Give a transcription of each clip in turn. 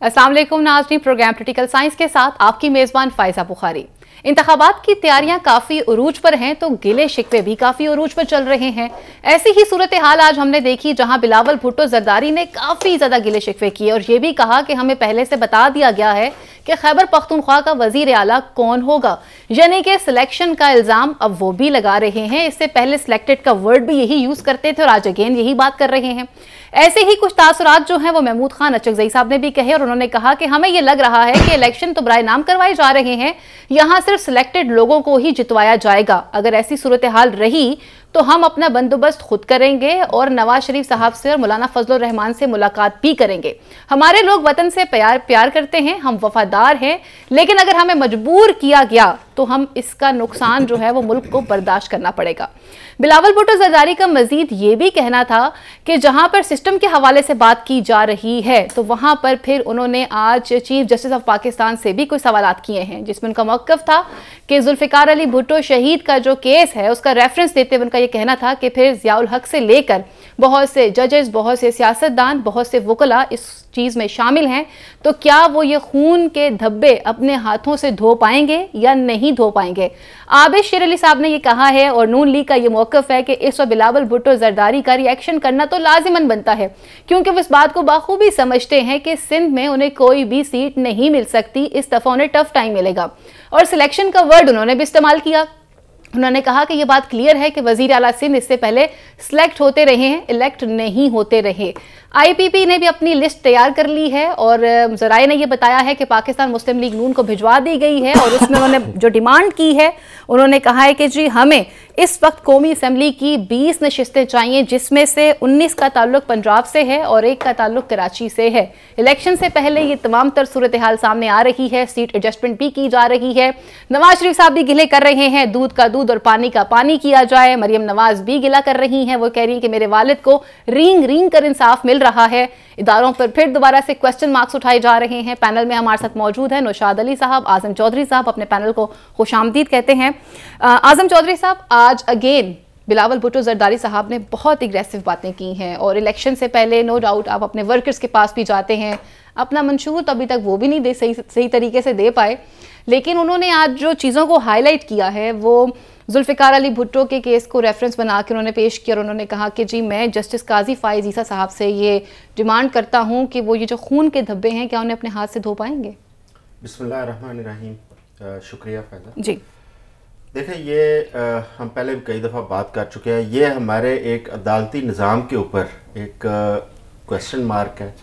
अस्सलाम वालेकुम नाज़रीन, प्रोग्राम क्रिटिकल साइंस के साथ आपकी मेज़बान फ़ाइज़ा बुखारी। इंतखाबात की तैयारियां काफ़ी उरूज पर हैं तो गिले शिकवे भी काफ़ी उरूज पर चल रहे हैं। ऐसी ही सूरत हाल आज हमने देखी जहां बिलावल भुट्टो जरदारी ने काफ़ी ज़्यादा गिले शिकवे किए और ये भी कहा कि हमें पहले से बता दिया गया है कि खैबर पख्तूनख्वा का वजीर आला कौन होगा, यानी कि सिलेक्शन का इल्ज़ाम अब वो भी लगा रहे हैं। इससे पहले सिलेक्टेड का वर्ड भी यही यूज़ करते थे और आज अगेन यही बात कर रहे हैं। ऐसे ही कुछ तासुरात जो हैं वो महमूद खान अचकज़ई साहब ने भी कहे और उन्होंने कहा कि हमें ये लग रहा है कि इलेक्शन तो बराए नाम करवाए जा रहे हैं, यहाँ सिर्फ सिलेक्टेड लोगों को ही जितवाया जाएगा। अगर ऐसी सूरत हाल रही तो हम अपना बंदोबस्त खुद करेंगे और नवाज शरीफ साहब से और मौलाना फजलुर रहमान से मुलाकात भी करेंगे। हमारे लोग वतन से प्यार करते हैं, हम वफादार हैं, लेकिन अगर हमें मजबूर किया गया तो हम इसका नुकसान जो है वो मुल्क को बर्दाश्त करना पड़ेगा। बिलावल भुट्टो जरदारी का मजीद ये भी कहना था कि जहां पर सिस्टम के हवाले से बात की जा रही है तो वहां पर फिर उन्होंने आज चीफ जस्टिस ऑफ पाकिस्तान से भी कुछ सवालात किए हैं, जिसमें उनका मौक़िफ़ था कि जुल्फ़िकार अली भुट्टो शहीद का जो केस है उसका रेफरेंस देते हुए उनका ये कहना था कि फिर ज़ियाउल हक से लेकर बहुत से जजेस, बहुत से सियासतदान, बहुत से वकला इस चीज़ में शामिल हैं, तो क्या वो ये खून के धब्बे अपने हाथों से धो पाएंगे या नहीं धो पाएंगे। आबिद शेर अली साहब ने ये कहा है और नून लीग का ये मौक़िफ़ है कि इस वक्त बिलावल भुट्टो जरदारी का रिएक्शन करना तो लाजिमन बनता है, क्योंकि वो इस बात को बाखूबी समझते हैं कि सिंध में उन्हें कोई भी सीट नहीं मिल सकती, इस दफ़ा उन्हें टफ टाइम मिलेगा। और सिलेक्शन का वर्ड उन्होंने भी इस्तेमाल किया। उन्होंने कहा कि यह बात क्लियर है कि वजीर आला सिंध इससे पहले सिलेक्ट होते रहे हैं, इलेक्ट नहीं होते रहे। आईपीपी ने भी अपनी लिस्ट तैयार कर ली है और ज़राए ने यह बताया है कि पाकिस्तान मुस्लिम लीग नून को भिजवा दी गई है और उसमें उन्होंने जो डिमांड की है, उन्होंने कहा है कि जी हमें इस वक्त कौमी असम्बली की 20 नशिस्तें चाहिए, जिसमें से 19 का ताल्लुक पंजाब से है और 1 का ताल्लुक कराची से है। इलेक्शन से पहले ये तमाम तर सूरत हाल सामने आ रही है, सीट एडजस्टमेंट भी की जा रही है। नवाज शरीफ साहब भी गिले कर रहे हैं, दूध का दूध और पानी का पानी किया जाए। मरियम नवाज भी गिला कर रही हैं, वो कह रही हैं कि मेरे वालिद को रींग रींग कर इंसाफ मिल रहा है। इदारों पर फिर दोबारा से क्वेश्चन मार्क्स उठाए जा रहे हैं। पैनल में हमारे साथ मौजूद है नौशाद अली साहब, आजम चौधरी साहब, अपने पैनल को खुशामदीद कहते हैं। आजम चौधरी साहब, आज अगेन बिलावल भुट्टो जरदारी साहब ने बहुत एग्रेसिव बातें की हैं और इलेक्शन से पहले नो डाउट आप अपने वर्कर्स के पास भी जाते हैं, अपना मंशूर तो अभी तक वो भी नहीं सही तरीके से दे पाए, लेकिन उन्होंने आज जो चीज़ों को हाईलाइट किया है वो जुल्फ़िकार अली भुट्टो के केस को रेफरेंस बना के उन्होंने पेश किया और उन्होंने कहा कि जी मैं जस्टिस काजी फ़ाइज़ ईसा साहब से ये डिमांड करता हूँ कि वो ये जो खून के धब्बे हैं क्या उन्हें अपने हाथ से धो पाएंगे। बिस्मिल्लाहिर्रहमानिर्रहीम, शुक्रिया फ़ैज़ा जी। देखें, ये हम पहले भी कई दफ़ा बात कर चुके हैं, ये हमारे एक अदालती निज़ाम के ऊपर एक क्वेश्चन मार्क है।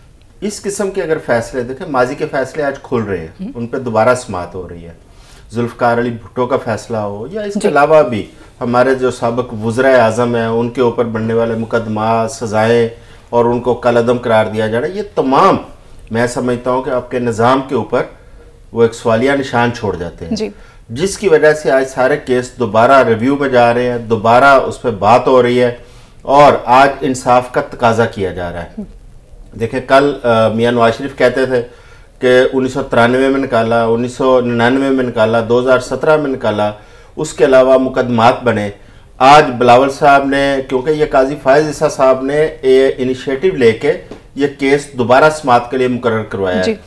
इस किस्म के अगर फैसले देखें, माजी के फैसले आज खुल रहे हैं, उन पर दोबारा समाअत हो रही है। जुल्फ़िकार अली भुट्टो का फैसला हो या इसके अलावा भी हमारे जो साबिक़ वज़ीर आज़म हैं उनके ऊपर बनने वाले मुकदमा, सज़ाएँ और उनको कलअदम करार दिया जा रहा है, ये तमाम मैं समझता हूँ कि आपके निज़ाम के ऊपर वो एक सवालिया निशान छोड़ जाते हैं जी। जिसकी वजह से आज सारे केस दोबारा रिव्यू में जा रहे हैं, दोबारा उस पर बात हो रही है और आज इंसाफ का तकाजा किया जा रहा है। देखें, कल मियां नवाज शरीफ कहते थे कि 1993 में निकाला, 1999 में निकाला, 2017 में निकाला, उसके अलावा मुकदमात बने। आज बिलावल साहब ने, क्योंकि ये काजी फ़ाइज़ ईसा साहब ने ये इनिशिएटिव लेके ये केस दोबारा समाअत के लिए मुकर्रर करवाया है।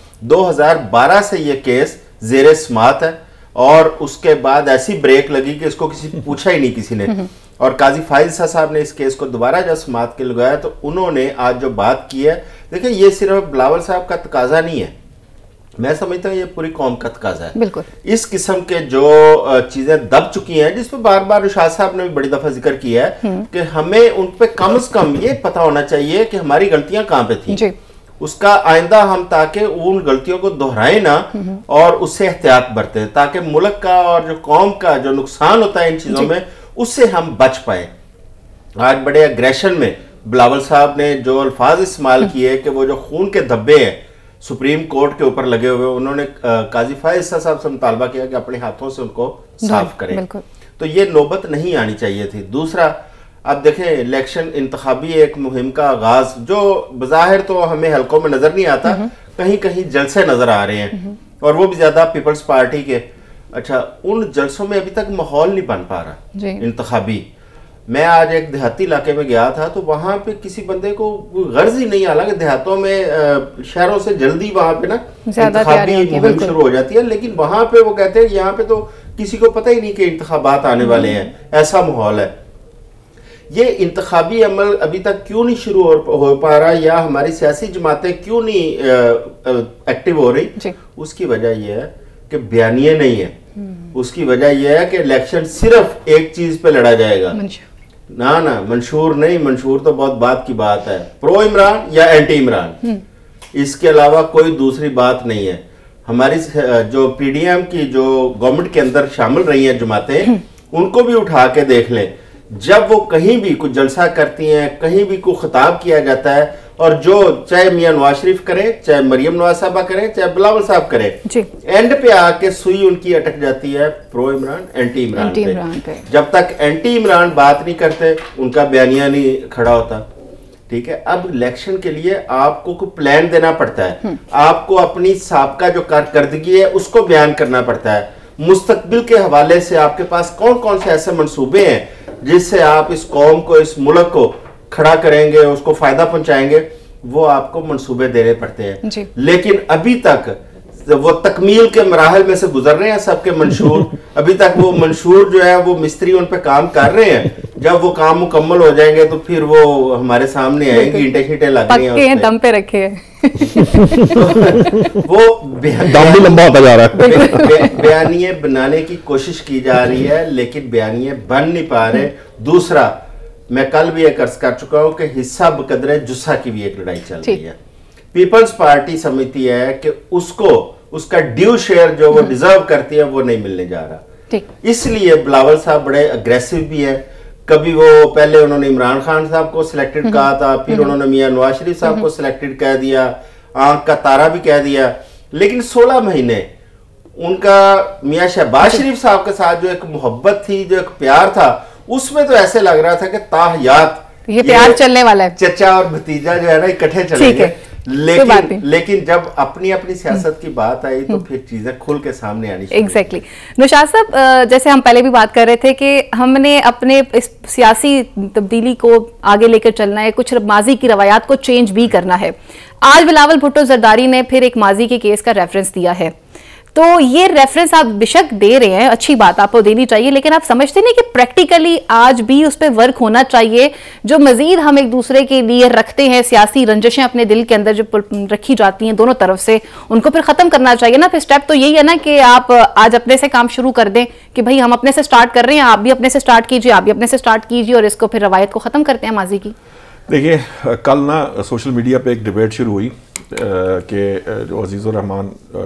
2012 से ये केस ज़ेरे समाअत है और उसके बाद ऐसी ब्रेक लगी कि इसको किसी पूछा ही नहीं किसी ने, और काजी फ़ाइज़ ईसा साहब ने इस केस को दोबारा जब समाअत के लगाया तो उन्होंने आज जो बात की है, देखिए ये सिर्फ बिलावल साहब का तकाजा नहीं है, मैं समझता हूँ ये पूरी कौम का तकाजा है। बिल्कुल। इस किस्म के जो चीजें दब चुकी हैं, जिस पर बार बार नौशाद साहब ने भी बड़ी दफा जिक्र किया है कि हमें उन पे कम से कम ये पता होना चाहिए कि हमारी गलतियां कहाँ पे थी, उसका आइंदा हम ताकि उन गलतियों को दोहराए ना और उससे एहतियात बरतें, ताकि मुल्क का और जो कौम का जो नुकसान होता है इन चीजों में उससे हम बच पाए। आज बड़े एग्रेशन में बिलावल साहब ने जो अल्फाज इस्तेमाल किए कि वो जो खून के धब्बे हैं सुप्रीम कोर्ट के ऊपर लगे हुए, उन्होंने काजी फ़ाइज़ ईसा साहब से मुतालबा किया कि अपने हाथों से उनको साफ करें, तो ये नौबत नहीं आनी चाहिए थी। दूसरा, अब देखें, इलेक्शन इंतखाबी एक मुहिम का आगाज जो बज़ाहिर तो हमें हलकों में नजर नहीं आता, कहीं कहीं जलसे नजर आ रहे हैं और वो भी ज्यादा पीपल्स पार्टी के। अच्छा, उन जलसों में अभी तक माहौल नहीं बन पा रहा इंतखाबी। मैं आज एक देहाती इलाके में गया था, तो वहां पे किसी बंदे को गर्ज ही नहीं, हालांकि देहातों में शहरों से जल्दी वहां पे ना इंतखाबी मुहिम शुरू हो जाती है, लेकिन वहां पे वो कहते हैं यहाँ पे तो किसी को पता ही नहीं कि इंतखाबात आने वाले हैं, ऐसा माहौल है। ये इंतखाबी अमल अभी तक क्यों नहीं शुरू हो पा रहा, या हमारी सियासी जमातें क्यों नहीं एक्टिव हो रही, उसकी वजह यह है कि बयानिए नहीं है। उसकी वजह यह है कि इलेक्शन सिर्फ एक चीज पे लड़ा जाएगा, ना मंशूर नहीं, मंशूर तो बहुत बात की बात है, प्रो इमरान या एंटी इमरान, इसके अलावा कोई दूसरी बात नहीं है। हमारी जो पीडीएम की जो गवर्नमेंट के अंदर शामिल रही हैं जमातें, उनको भी उठा के देख लें, जब वो कहीं भी कुछ जलसा करती हैं, कहीं भी कोई खिताब किया जाता है, और जो चाहे मियां नवाज शरीफ करे, चाहे मरियम नवाज साहबा करे, चाहे बिलावल साहब करे, एंड पे आके सुई उनकी अटक जाती है प्रो इमरान एंटी इमरान पे। जब तक एंटी इमरान बात नहीं करते, उनका बयानिया नहीं खड़ा होता। ठीक है, अब इलेक्शन के लिए आपको कोई प्लान देना पड़ता है, आपको अपनी साबका जो कारकर्दगी है उसको बयान करना पड़ता है, मुस्तकबिल के हवाले से आपके पास कौन कौन से ऐसे मंसूबे हैं जिससे आप इस कौम को, इस मुल्क को खड़ा करेंगे, उसको फायदा पहुंचाएंगे, वो आपको मंसूबे देने पड़ते हैं। लेकिन अभी तक वो तकमील के मराहल में से गुजर रहे हैं सबके मंशूर। अभी तक वो मंशूर जो है वो मिस्त्री उन पे काम कर रहे हैं, जब वो काम मुकम्मल हो जाएंगे तो फिर वो हमारे सामने आएंगी, ईंटें शीटें लग रही हैं, दम पे रखे हैं। वो दम भी लंबा होता जा रहा है। बयानिए बनाने की कोशिश की जा रही है, लेकिन बयानिए बन नहीं पा रहे। दूसरा, मैं कल भी एक अर्ज कर चुका हूं कि हिस्सा बकदरे जुस्सा की भी एक लड़ाई चल रही है। पीपल्स पार्टी समझती है कि उसको उसका ड्यू शेयर जो वो डिजर्व करती है वो नहीं मिलने जा रहा, इसलिए बिलावल साहब बड़े अग्रेसिव भी है। कभी वो पहले उन्होंने इमरान खान साहब को सिलेक्टेड कहा था, फिर उन्होंने मियां नवाज शरीफ साहब को सिलेक्टेड कह दिया, आंख का तारा भी कह दिया, लेकिन 16 महीने उनका मियां शहबाज शरीफ साहब के साथ जो एक मोहब्बत थी, जो एक प्यार था, उसमें तो ऐसे लग रहा था कि ताहयात ये प्यार चलने वाला है, चचा और भतीजा जो है ना इकट्ठे चलेंगे। लेकिन जब अपनी अपनी सियासत की बात आई तो फिर चीजें खुल के सामने आनी चाहिए। एग्जैक्टली। नौशाद साहब, जैसे हम पहले भी बात कर रहे थे कि हमने अपने इस सियासी तब्दीली को आगे लेकर चलना है, कुछ माजी की रवायात को चेंज भी करना है। आज बिलावल भुट्टो जरदारी ने फिर एक माजी के केस का रेफरेंस दिया है, तो ये रेफरेंस आप बेशक दे रहे हैं, अच्छी बात, आपको देनी चाहिए, लेकिन आप समझते नहीं कि प्रैक्टिकली आज भी उस पर वर्क होना चाहिए? जो मजीद हम एक दूसरे के लिए रखते हैं, सियासी रंजिशें अपने दिल के अंदर जो रखी जाती हैं दोनों तरफ से, उनको फिर खत्म करना चाहिए ना। फिर स्टेप तो यही है ना कि आप आज अपने से काम शुरू कर दें कि भाई हम अपने से स्टार्ट कर रहे हैं, आप भी अपने से स्टार्ट कीजिए, आप भी अपने से स्टार्ट कीजिए, और इसको फिर रवायत को खत्म करते हैं माजी की। देखिए, कल ना सोशल मीडिया पे एक डिबेट शुरू हुई कि जो अजीज़ुर रहमान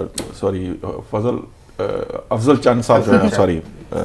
अफजल चंद साहब जो है, सॉरी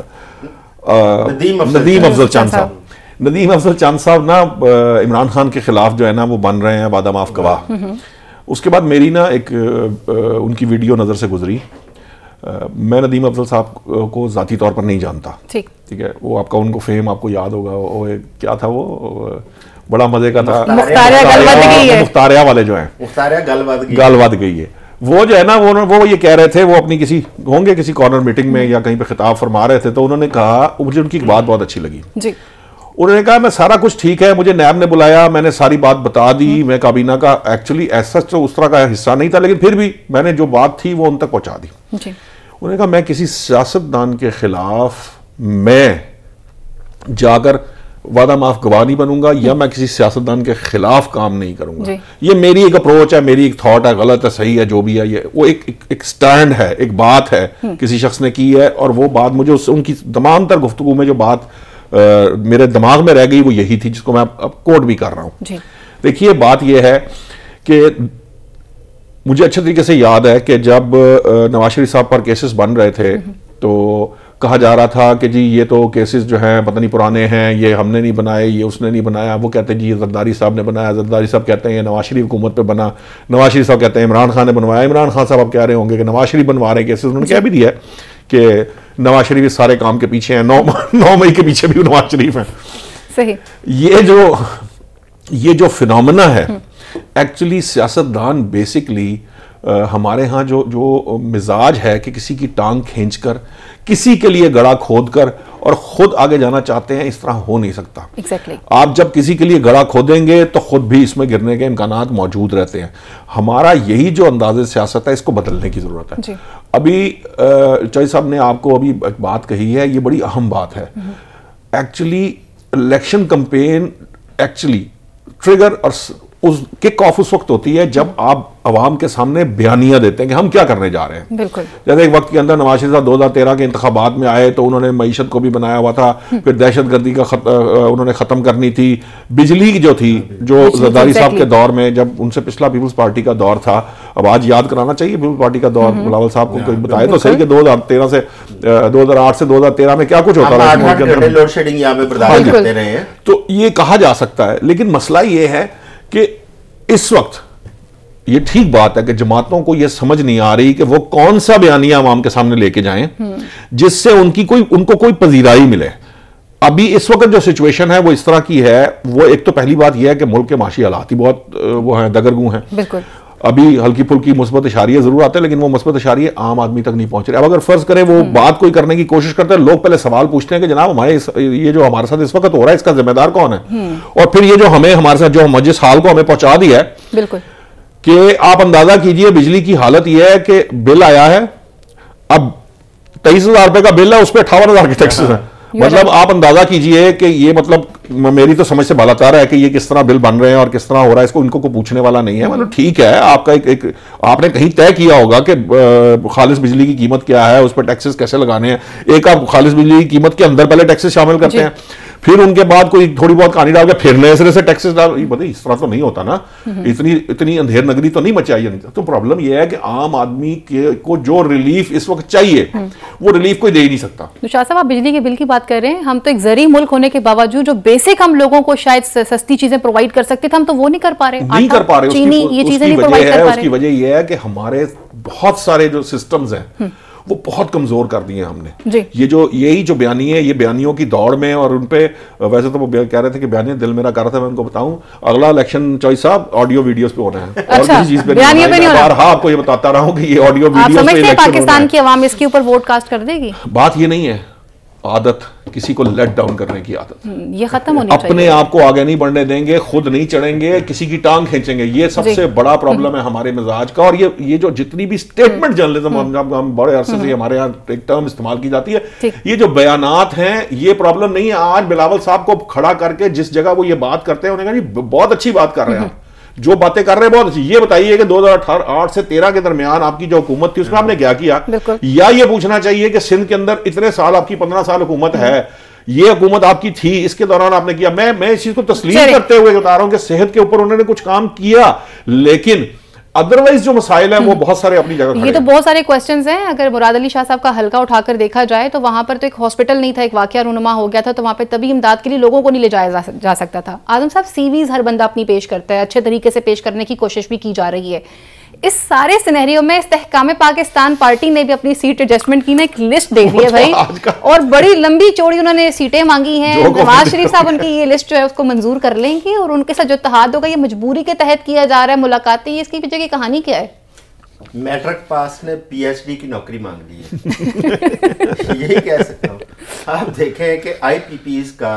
नदीम अफजल चंद साहब ना इमरान खान के खिलाफ जो है ना वो बन रहे हैं वादा माफ गवाह। उसके बाद मेरी ना एक उनकी वीडियो नज़र से गुजरी। मैं नदीम अफजल साहब को ज़ाती तौर पर नहीं जानता, ठीक है, वो आपका उनको फेम आपको याद होगा, वो क्या था, वो बड़ा मजे का था, मुख्तारिया वाले जो हैं, गालवाद गई है, वो जो है ना वो ये कह रहे थे, वो अपनी किसी कॉर्नर मीटिंग में या कहीं पे खिताब फरमा रहे थे, तो उन्होंने कहा, मुझे उनकी एक बात बहुत अच्छी लगी जी। उन्होंने कहा मैं सारा कुछ ठीक है, मुझे नैब ने बुलाया, मैंने सारी बात बता दी, मैं काबीना का एक्चुअली ऐसा तो उस तरह का हिस्सा नहीं था, लेकिन फिर भी मैंने जो बात थी वो उन तक पहुंचा दी। उन्होंने कहा मैं किसी सियासतदान के खिलाफ मैं जाकर वादा माफ गवाह नहीं बनूंगा, या मैं किसी सियासतदान के खिलाफ काम नहीं करूंगा। ये मेरी एक अप्रोच है, मेरी एक थॉट है, गलत है सही है जो भी है, ये वो एक स्टैंड है, एक बात है किसी शख्स ने की है, और वो बात मुझे उनकी तमाम तर गुफ्तगू में जो बात मेरे दिमाग में रह गई वो यही थी, जिसको मैं अब कोट भी कर रहा हूं। देखिए, बात यह है कि मुझे अच्छे तरीके से याद है कि जब नवाज शरीफ साहब पर केसेस बन रहे थे तो कहा जा रहा था कि जी ये तो केसेस जो हैं पता नहीं पुराने हैं, ये हमने नहीं बनाए, ये उसने नहीं बनाया। वो कहते हैं जी ये जरदारी साहब ने बनाया, जरदारी साहब कहते हैं ये नवाज शरीफ हुकूमत पे बना, नवाज शरीफ साहब कहते हैं इमरान खान ने बनवाया, इमरान खान साहब अब कह रहे होंगे कि नवाज शरीफ बनवा रहे हैं केसेस। उन्होंने कह भी दिया कि नवाज शरीफ इस सारे काम के पीछे हैं, 9 मई के पीछे भी नवाज शरीफ हैं। सही। ये जो फिनोमेना है, एक्चुअली सियासतदान बेसिकली हमारे यहाँ जो मिजाज है कि किसी की टांग खींचकर, किसी के लिए गड़ा खोदकर और खुद आगे जाना चाहते हैं, इस तरह हो नहीं सकता। Exactly. आप जब किसी के लिए गड़ा खोदेंगे तो खुद भी इसमें गिरने के इम्कानात मौजूद रहते हैं। हमारा यही जो अंदाज़े सियासत है, इसको बदलने की ज़रूरत है। अभी चौधरी साहब ने आपको अभी एक बात कही है, ये बड़ी अहम बात है। Actually election campaign actually trigger और उस किक ऑफ उस वक्त होती है जब आप अवाम के सामने बयानियां देते हैं कि हम क्या करने जा रहे हैं। बिल्कुल। जैसे एक वक्त के अंदर नवाज शरीफ साहब 2013 के इंतखाबात में आए तो उन्होंने मईशत को भी बनाया हुआ था, फिर दहशतगर्दी का उन्होंने ख़त्म करनी थी। बिजली जो थी, जो जरदारी साहब के दौर में, जब उनसे पिछला पीपल्स पार्टी का दौर था, अब आज याद कराना चाहिए पीपल्स पार्टी का दौर, बिलावल साहब को बताए तो सही कि 2013 से 2008 से 2013 में क्या कुछ होता रहा। तो ये कहा जा सकता है, लेकिन मसला ये है कि इस वक्त ये ठीक बात है कि जमातों को ये समझ नहीं आ रही कि वो कौन सा बयानिया अवाम के सामने लेके जाएं जिससे उनको कोई पजीराई मिले। अभी इस वक्त जो सिचुएशन है वो इस तरह की है, वो एक तो पहली बात यह है कि मुल्क के माशी हालात ही बहुत वो हैं, दगरगू हैं। बिल्कुल। अभी हल्की फुल्की मुस्बत इशारिये जरूर आते हैं, लेकिन वो मुस्बत इशारिये आम आदमी तक नहीं पहुंच रहे। अब अगर फर्ज करें वो बात कोई करने की कोशिश करते हैं, लोग पहले सवाल पूछते हैं कि जनाब हमारे ये जो हमारे साथ इस वक्त हो रहा है इसका जिम्मेदार कौन है, और फिर ये जो हमारे साथ जो जिस हाल को हमें पहुंचा दिया है। बिल्कुल। कि आप अंदाजा कीजिए बिजली की हालत यह है कि बिल आया है, अब 23,000 रुपए का बिल है, उस पर 58,000 के टैक्सेस हैं। मतलब आप अंदाजा कीजिए कि ये मतलब मेरी तो समझ से बालातार है कि ये किस तरह बिल बन रहे हैं और किस तरह हो रहा है, इसको इनको कोई पूछने वाला नहीं है। मतलब ठीक है, आपका एक आपने कहीं तय किया होगा कि खालिस बिजली की कीमत क्या है, उस पर टैक्सेस कैसे लगाने हैं। एक आप खालिस बिजली की कीमत के अंदर पहले टैक्सेस शामिल करते हैं, फिर उनके बाद कोई थोड़ी बहुत कहानी डाल के फिर नए सिरे से टैक्सेस डाल। ये इस तरह तो नहीं होता ना, इतनी अंधेर नगरी तो नहीं मचाई। तो प्रॉब्लम यह है कि आम आदमी को जो रिलीफ इस वक्त चाहिए वो रिलीफ कोई दे ही नहीं सकता। तो शाह साहब, आप बिजली के बिल की बात कर रहे हैं, हम तो एक जरी मुल्क होने के बावजूद जो बेसिक हम लोगों को शायद सस्ती चीजें प्रोवाइड कर सकते थे, हम तो वो नहीं कर पा रहे। नहीं कर पा रहे, चीनी, ये चीजें नहीं प्रोवाइड कर पा रहे। उसकी वजह यह है कि हमारे बहुत सारे जो सिस्टम्स हैं वो बहुत कमजोर कर दिए हमने। यही जो बयानी है, ये बयानियों की दौड़ में, और उनपे वैसे तो वो कह रहे थे कि बयानी दिल मेरा कर रहा था, मैं उनको बताऊं अगला इलेक्शन चौधरी साहब ऑडियो वीडियोस पे होना है। अच्छा, और किसी चीज पे नहीं होना। हाँ, आपको ये बताता रहा हूं कि ये ऑडियो वीडियोस पे इलेक्शन पाकिस्तान की आवाम इसके ऊपर वोट कास्ट कर देगी। बात ये नहीं है, आदत किसी को लेट डाउन करने की आदत, ये खत्म होनी चाहिए। अपने आप को आगे नहीं बढ़ने देंगे, खुद नहीं चढ़ेंगे, किसी की टांग खींचेंगे। ये सबसे बड़ा प्रॉब्लम है हमारे मिजाज का। और ये जो जितनी भी स्टेटमेंट जर्नलिज्म हम बड़े अरसे से हमारे यहाँ एक टर्म इस्तेमाल की जाती है, ये जो बयानात हैं, ये प्रॉब्लम नहीं है। आज बिलावल साहब को खड़ा करके जिस जगह वो ये बात करते हैं, उन्होंने कहा बहुत अच्छी बात कर रहे हैं, जो बातें कर रहे हैं बहुत अच्छी। ये बताइए कि 2008 से 13 के दरमियान आपकी जो हुकूमत थी उसमें आपने क्या किया, या ये पूछना चाहिए कि सिंध के अंदर इतने साल, आपकी 15 साल हुकूमत है, ये हुकूमत आपकी थी, इसके दौरान आपने किया। मैं इस चीज को तस्लीम करते हुए बता रहा हूं कि सेहत के ऊपर उन्होंने कुछ काम किया, लेकिन अदरवाइज जो मसाइल है वो बहुत सारे अपनी जगह खड़े। ये तो बहुत सारे क्वेश्चंस हैं। अगर मुराद अली शाह साहब का हल्का उठाकर देखा जाए तो वहां पर तो एक हॉस्पिटल नहीं था, एक वाकया रूनुमा हो गया था, तो वहां पे तभी इमदाद के लिए लोगों को नहीं ले जाया जा सकता था। आजम साहब, सीवीज हर बंदा अपनी पेश करता है, अच्छे तरीके से पेश करने की कोशिश भी की जा रही है। इस सारे सिनेरियो में इस्तेहकाम पाकिस्तान पार्टी ने भी अपनी सीट एडजस्टमेंट की ना एक लिस्ट दे दी है भाई, और बड़ी लंबी चौड़ी उन्होंने सीटें मांगी हैं। नवाज शरीफ साहब उनकी ये लिस्ट जो है उसको मंजूर कर लेंगे, और उनके साथ जो इत्तेहाद होगा ये मजबूरी के तहत किया जा रहा है, मुलाकातें। इसकी पीछे की कहानी क्या है? मैट्रिक पास ने पीएचडी की नौकरी मांग ली है। यही कह सकता हूँ। आप देखें कि आईपीपीज का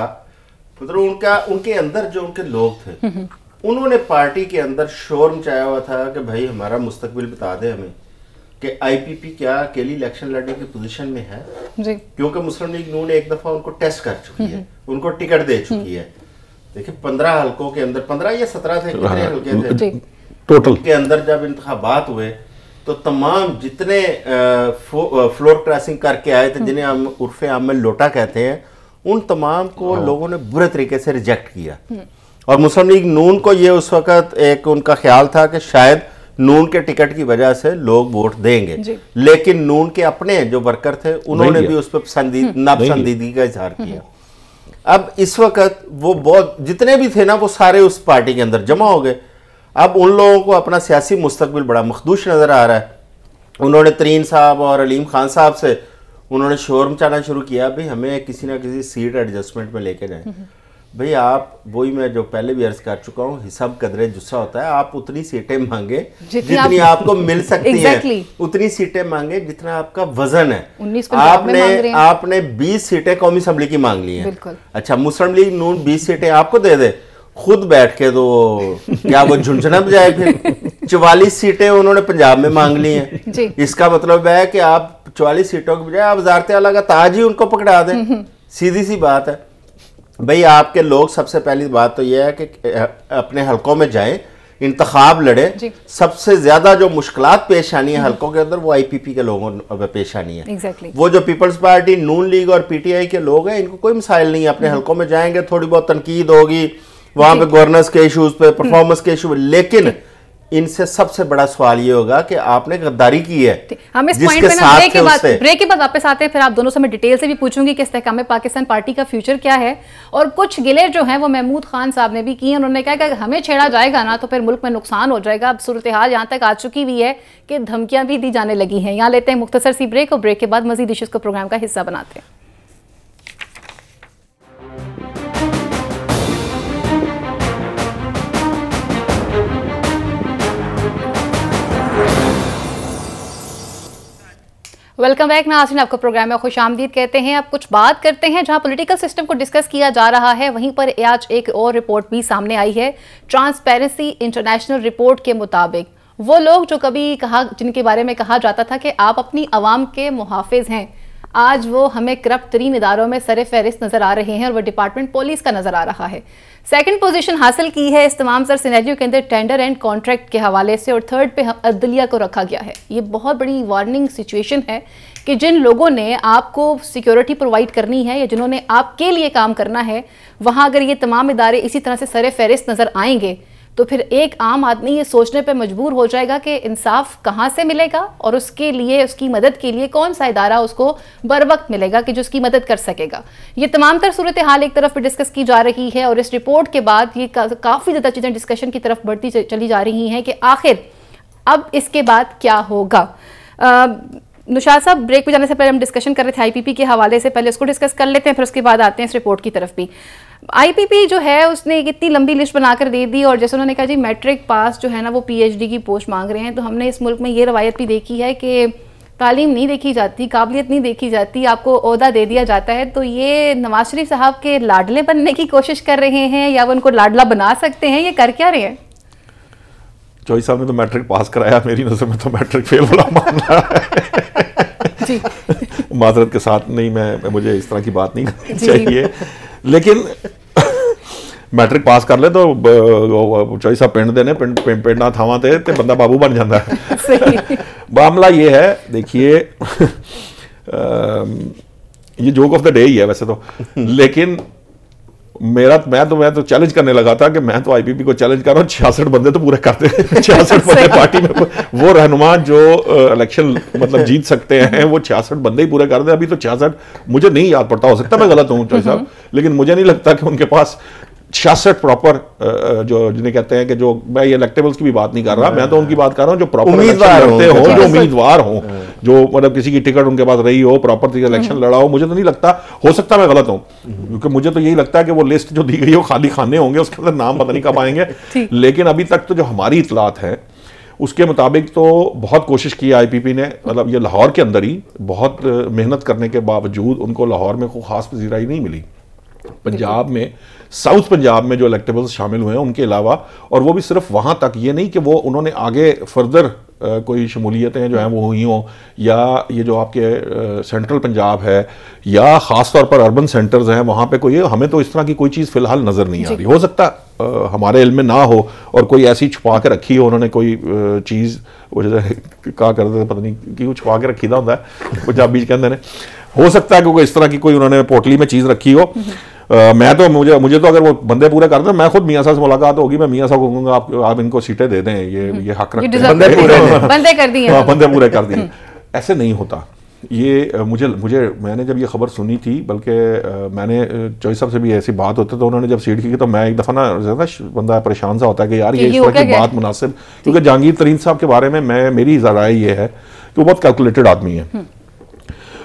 मतलब उनके अंदर जो उनके लोग थे, उन्होंने पार्टी के अंदर शोर मचाया हुआ था कि भाई हमारा मुस्तकबिल बता दे हमें कि आईपीपी क्या अकेली इलेक्शन लड़ने की पोजीशन में है जी। क्योंकि मुस्लिम लीग नून ने एक दफा उनको टेस्ट कर चुकी है, उनको टिकट दे चुकी है। देखिए 15 हल्कों के अंदर, 15 या 17 थे, कितने हल्के थे टोटल के अंदर, जब इंतखाबात हुए तो तमाम जितने फ्लोर क्रॉसिंग करके आए थे, जिन्हें हम उर्फे आम में लोटा कहते हैं, उन तमाम को लोगों ने बुरे तरीके से रिजेक्ट किया। और मुस्लिम लीग नून को ये उस वक्त एक उनका ख्याल था कि शायद नून के टिकट की वजह से लोग वोट देंगे, लेकिन नून के अपने जो वर्कर थे उन्होंने भी उस पर नापसंदीदगी का इजहार किया। अब इस वक्त वो बहुत जितने भी थे ना, वो सारे उस पार्टी के अंदर जमा हो गए। अब उन लोगों को अपना सियासी मुस्तकबिल बड़ा मखदूश नजर आ रहा है। उन्होंने तरीन साहब और अलीम खान साहब से उन्होंने शोर मचाना शुरू किया, भाई हमें किसी ना किसी सीट एडजस्टमेंट में लेके जाए। भाई आप वही, मैं जो पहले भी अर्ज कर चुका हूँ, हिसाब कदरे जुस्सा होता है। आप उतनी सीटें मांगे जितनी आपको मिल सकती हैं, उतनी सीटें मांगे जितना आपका वजन है। आपने 20 सीटें कौमी असेंबली की मांग ली हैं। अच्छा, मुस्लिम लीग नून 20 सीटें आपको दे दे, खुद बैठ के तो क्या वो झुंझुना बजाए? फिर 44 सीटें उन्होंने पंजाब में मांग ली हैं। इसका मतलब है कि आप 44 सीटों के बजाय आप वज़ारत आला का ताज ही उनको पकड़ा दें। सीधी सी बात है भाई। आपके लोग, सबसे पहली बात तो यह है कि अपने हलकों में जाएं, इंतखाब लड़े। सबसे ज्यादा जो मुश्किलात पेश आनी है हलकों के अंदर, वो आईपीपी के लोगों में पेश आनी है। वो जो पीपल्स पार्टी, नून लीग और पीटीआई के लोग हैं, इनको कोई मसाइल नहीं है। अपने हलकों में जाएंगे, थोड़ी बहुत तनकीद होगी वहां पे, गवर्नेंस के इश्यूज पे, परफॉर्मेंस के इशू, लेकिन इनसे सबसे बड़ा सवाल ये होगा कि आपने गद्दारी की है। हम इस पॉइंट पे ना ब्रेक के बाद वापस आते हैं, फिर आप दोनों से मैं डिटेल से भी पूछूंगी कि इस्तेहकाम पाकिस्तान पार्टी का फ्यूचर क्या है। और कुछ गिले जो हैं वो महमूद खान साहब ने भी किए। उन्होंने कहा कि अगर हमें छेड़ा जाएगा ना तो फिर मुल्क में नुकसान हो जाएगा। अब सूरत हाल यहाँ तक आ चुकी हुई है कि धमकियां भी दी जाने लगी हैं। यहाँ लेते हैं मुख्तसर सी ब्रेक, और ब्रेक के बाद मजीद इश्यूज को प्रोग्राम का हिस्सा बनाते हैं। वेलकम बैक नाज़रीन, आपका प्रोग्राम में खुश आमदीद कहते हैं। अब कुछ बात करते हैं जहां पॉलिटिकल सिस्टम को डिस्कस किया जा रहा है, वहीं पर आज एक और रिपोर्ट भी सामने आई है। ट्रांसपेरेंसी इंटरनेशनल रिपोर्ट के मुताबिक वो लोग जो कभी जिनके बारे में कहा जाता था कि आप अपनी आवाम के मुहाफिज हैं, आज वो हमें करप्ट तरीन इदारों में सर फहरिस्त नजर आ रहे हैं और वो डिपार्टमेंट पुलिस का नजर आ रहा है। सेकंड पोजीशन हासिल की है इस तमाम सर सिनेरियो के अंदर टेंडर एंड कॉन्ट्रैक्ट के हवाले से, और थर्ड पे अदलिया को रखा गया है। ये बहुत बड़ी वार्निंग सिचुएशन है कि जिन लोगों ने आपको सिक्योरिटी प्रोवाइड करनी है या जिन्होंने आपके लिए काम करना है, वहाँ अगर ये तमाम इदारे इसी तरह से सर फहरिस्त नजर आएंगे तो फिर एक आम आदमी ये सोचने पे मजबूर हो जाएगा कि इंसाफ कहाँ से मिलेगा और उसके लिए, उसकी मदद के लिए कौन सा इदारा उसको बर वक्त मिलेगा कि जो उसकी मदद कर सकेगा। ये तमाम तर सूरत हाल एक तरफ पे डिस्कस की जा रही है, और इस रिपोर्ट के बाद ये काफ़ी ज़्यादा चीज़ें डिस्कशन की तरफ बढ़ती चली जा रही हैं कि आखिर अब इसके बाद क्या होगा। नुशाद साहब, ब्रेक पे जाने से पहले हम डिस्कशन कर रहे थे आईपीपी के हवाले से, पहले उसको डिस्कस कर लेते हैं, फिर उसके बाद आते हैं इस रिपोर्ट की तरफ भी। आईपीपी जो है उसने एक इतनी लंबी लिस्ट बनाकर दे दी, और जैसे उन्होंने कहा जी मैट्रिक पास जो है ना वो पीएचडी की पोस्ट मांग रहे हैं। तो हमने इस मुल्क में ये रवायत भी देखी है कि तालीम नहीं देखी जाती, काबिलियत नहीं देखी जाती, आपको ओहदा दे दिया जाता है। तो ये नवाज शरीफ साहब के लाडले बनने की कोशिश कर रहे हैं या वो उनको लाडला बना सकते हैं, ये कर क्या रहे हैं? चौधरी साहब ने तो मैट्रिक पास कराया, मेरी नजर में तो मैट्रिक फेल वाला मामला है। माजरत के साथ नहीं, मुझे इस तरह की बात नहीं करनी चाहिए, लेकिन मैट्रिक पास कर ले तो चौधरी साहब पिंड देने पिंडा थावां ते बंदा बाबू बन जाता है। मामला ये है, देखिए ये जोक ऑफ द डे ही है वैसे तो, लेकिन मैं तो चैलेंज करने लगा था कि मैं तो आईपीपी को चैलेंज कर रहा हूँ, 66 बंदे तो पूरे करते हैं। 66 बंदे पार्टी में, वो रहनुमा जो इलेक्शन मतलब जीत सकते हैं वो 66 बंदे ही पूरे कर दे। अभी तो 66, मुझे नहीं याद पड़ता, हो सकता मैं गलत हूँ चौधरी साहब, लेकिन मुझे नहीं लगता कि उनके पास 66 प्रॉपर जो जिन्हें कहते हैं कि जो, मैं ये इलेक्टेबल्स की भी बात नहीं कर रहा, मैं तो उनकी बात कर रहा हूँ जो प्रॉपर उम्मीदवार होते हो, जो उम्मीदवार हो, जो मतलब किसी की टिकट उनके पास रही हो, प्रॉपर इलेक्शन लड़ा हो। मुझे तो नहीं लगता, हो सकता मैं गलत हूँ, क्योंकि मुझे तो यही लगता है कि वो लिस्ट जो दी गई है वो खाली खाने होंगे, उसके अंदर नाम पता नहीं कब आएंगे। लेकिन अभी तक तो जो हमारी इतलात है उसके मुताबिक तो बहुत कोशिश की आईपीपी ने, मतलब ये लाहौर के अंदर ही बहुत मेहनत करने के बावजूद उनको लाहौर में कोई खास पजीराई नहीं मिली। पंजाब में, साउथ पंजाब में जो इलेक्टेबल्स शामिल हुए हैं उनके अलावा, और वो भी सिर्फ वहाँ तक, ये नहीं कि वो उन्होंने आगे फर्दर कोई शमूलियतें जो हैं वो हुई हों, या ये जो आपके सेंट्रल पंजाब है या ख़ास तौर पर अर्बन सेंटर्स हैं वहाँ पे कोई, हमें तो इस तरह की कोई चीज़ फ़िलहाल नज़र नहीं आ रही। हो सकता हमारे इल्म में ना हो और कोई ऐसी छुपा के रखी हो उन्होंने कोई चीज़, वो जैसे कहा करते थे, पता नहीं क्यों छुपा के रखी था होता है पंजाबी कहते हैं, हो सकता है कि इस तरह की कोई उन्होंने पोटली में चीज़ रखी हो। मैं तो मुझे तो अगर वो बंदे पूरे कर दें, मैं खुद मियाँ साहब से मुलाकात होगी, मैं मियाँ साहब को कहूँगा आप इनको सीटें दे दें, ये हक रखते हैं, बंदे पूरे कर दिए। ऐसे नहीं होता ये। मैंने जब ये खबर सुनी थी, बल्कि मैंने चौधरी साहब से भी ऐसी बात होती तो उन्होंने जब सीट की तो मैं एक दफ़ा ना ज़्यादा बंदा परेशान सा होता है कि यार ये इस तरह की बात मुनासिब, क्योंकि जहांगीर तरीन साहब के बारे में मेरी राय ये है कि वो बहुत कैलकुलेटेड आदमी है,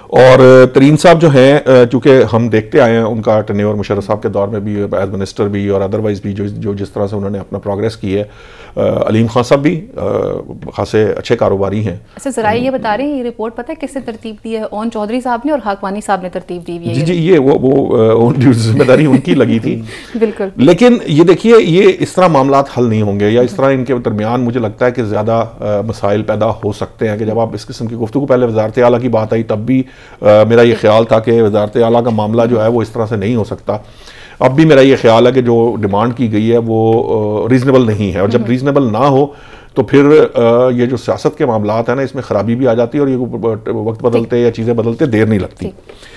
और तरीन साहब जो हैं, चूँकि हम देखते आए हैं उनका टेन्योर मुशर्रफ साहब के दौर में भी एज मिनिस्टर भी और अदरवाइज भी जो जिस तरह से उन्होंने अपना प्रोग्रेस की है, अलीम खान साहब भी खासे अच्छे कारोबारी हैं। अच्छा, जरा ये बता रहे हैं, ये रिपोर्ट पता है किसने तरतीब दी है? ओन चौधरी साहब ने और हाकवानी साहब ने तरतीब दी है। जी, ये वो जिम्मेदारी उनकी लगी थी। बिल्कुल। लेकिन ये देखिए, ये इस तरह मामलात हल नहीं होंगे, या इस तरह इनके दरमियान मुझे लगता है कि ज़्यादा मसाइल पैदा हो सकते हैं कि जब आप इस किस्म की गुफ्तगू, पहले वज़ारत आला की बात आई तब भी मेरा ये ख्याल था कि वज़ारत आला का मामला जो है वो इस तरह से नहीं हो सकता। अब भी मेरा ये ख्याल है कि जो डिमांड की गई है वो रीज़नेबल नहीं है, और जब रीज़नेबल ना हो तो फिर ये जो सियासत के मामलात हैं ना, इसमें ख़राबी भी आ जाती है और ये वक्त बदलते या चीज़ें बदलते देर नहीं लगती।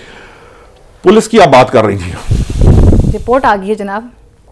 पुलिस की आप बात कर रही थी, रिपोर्ट आ गई है जनाब।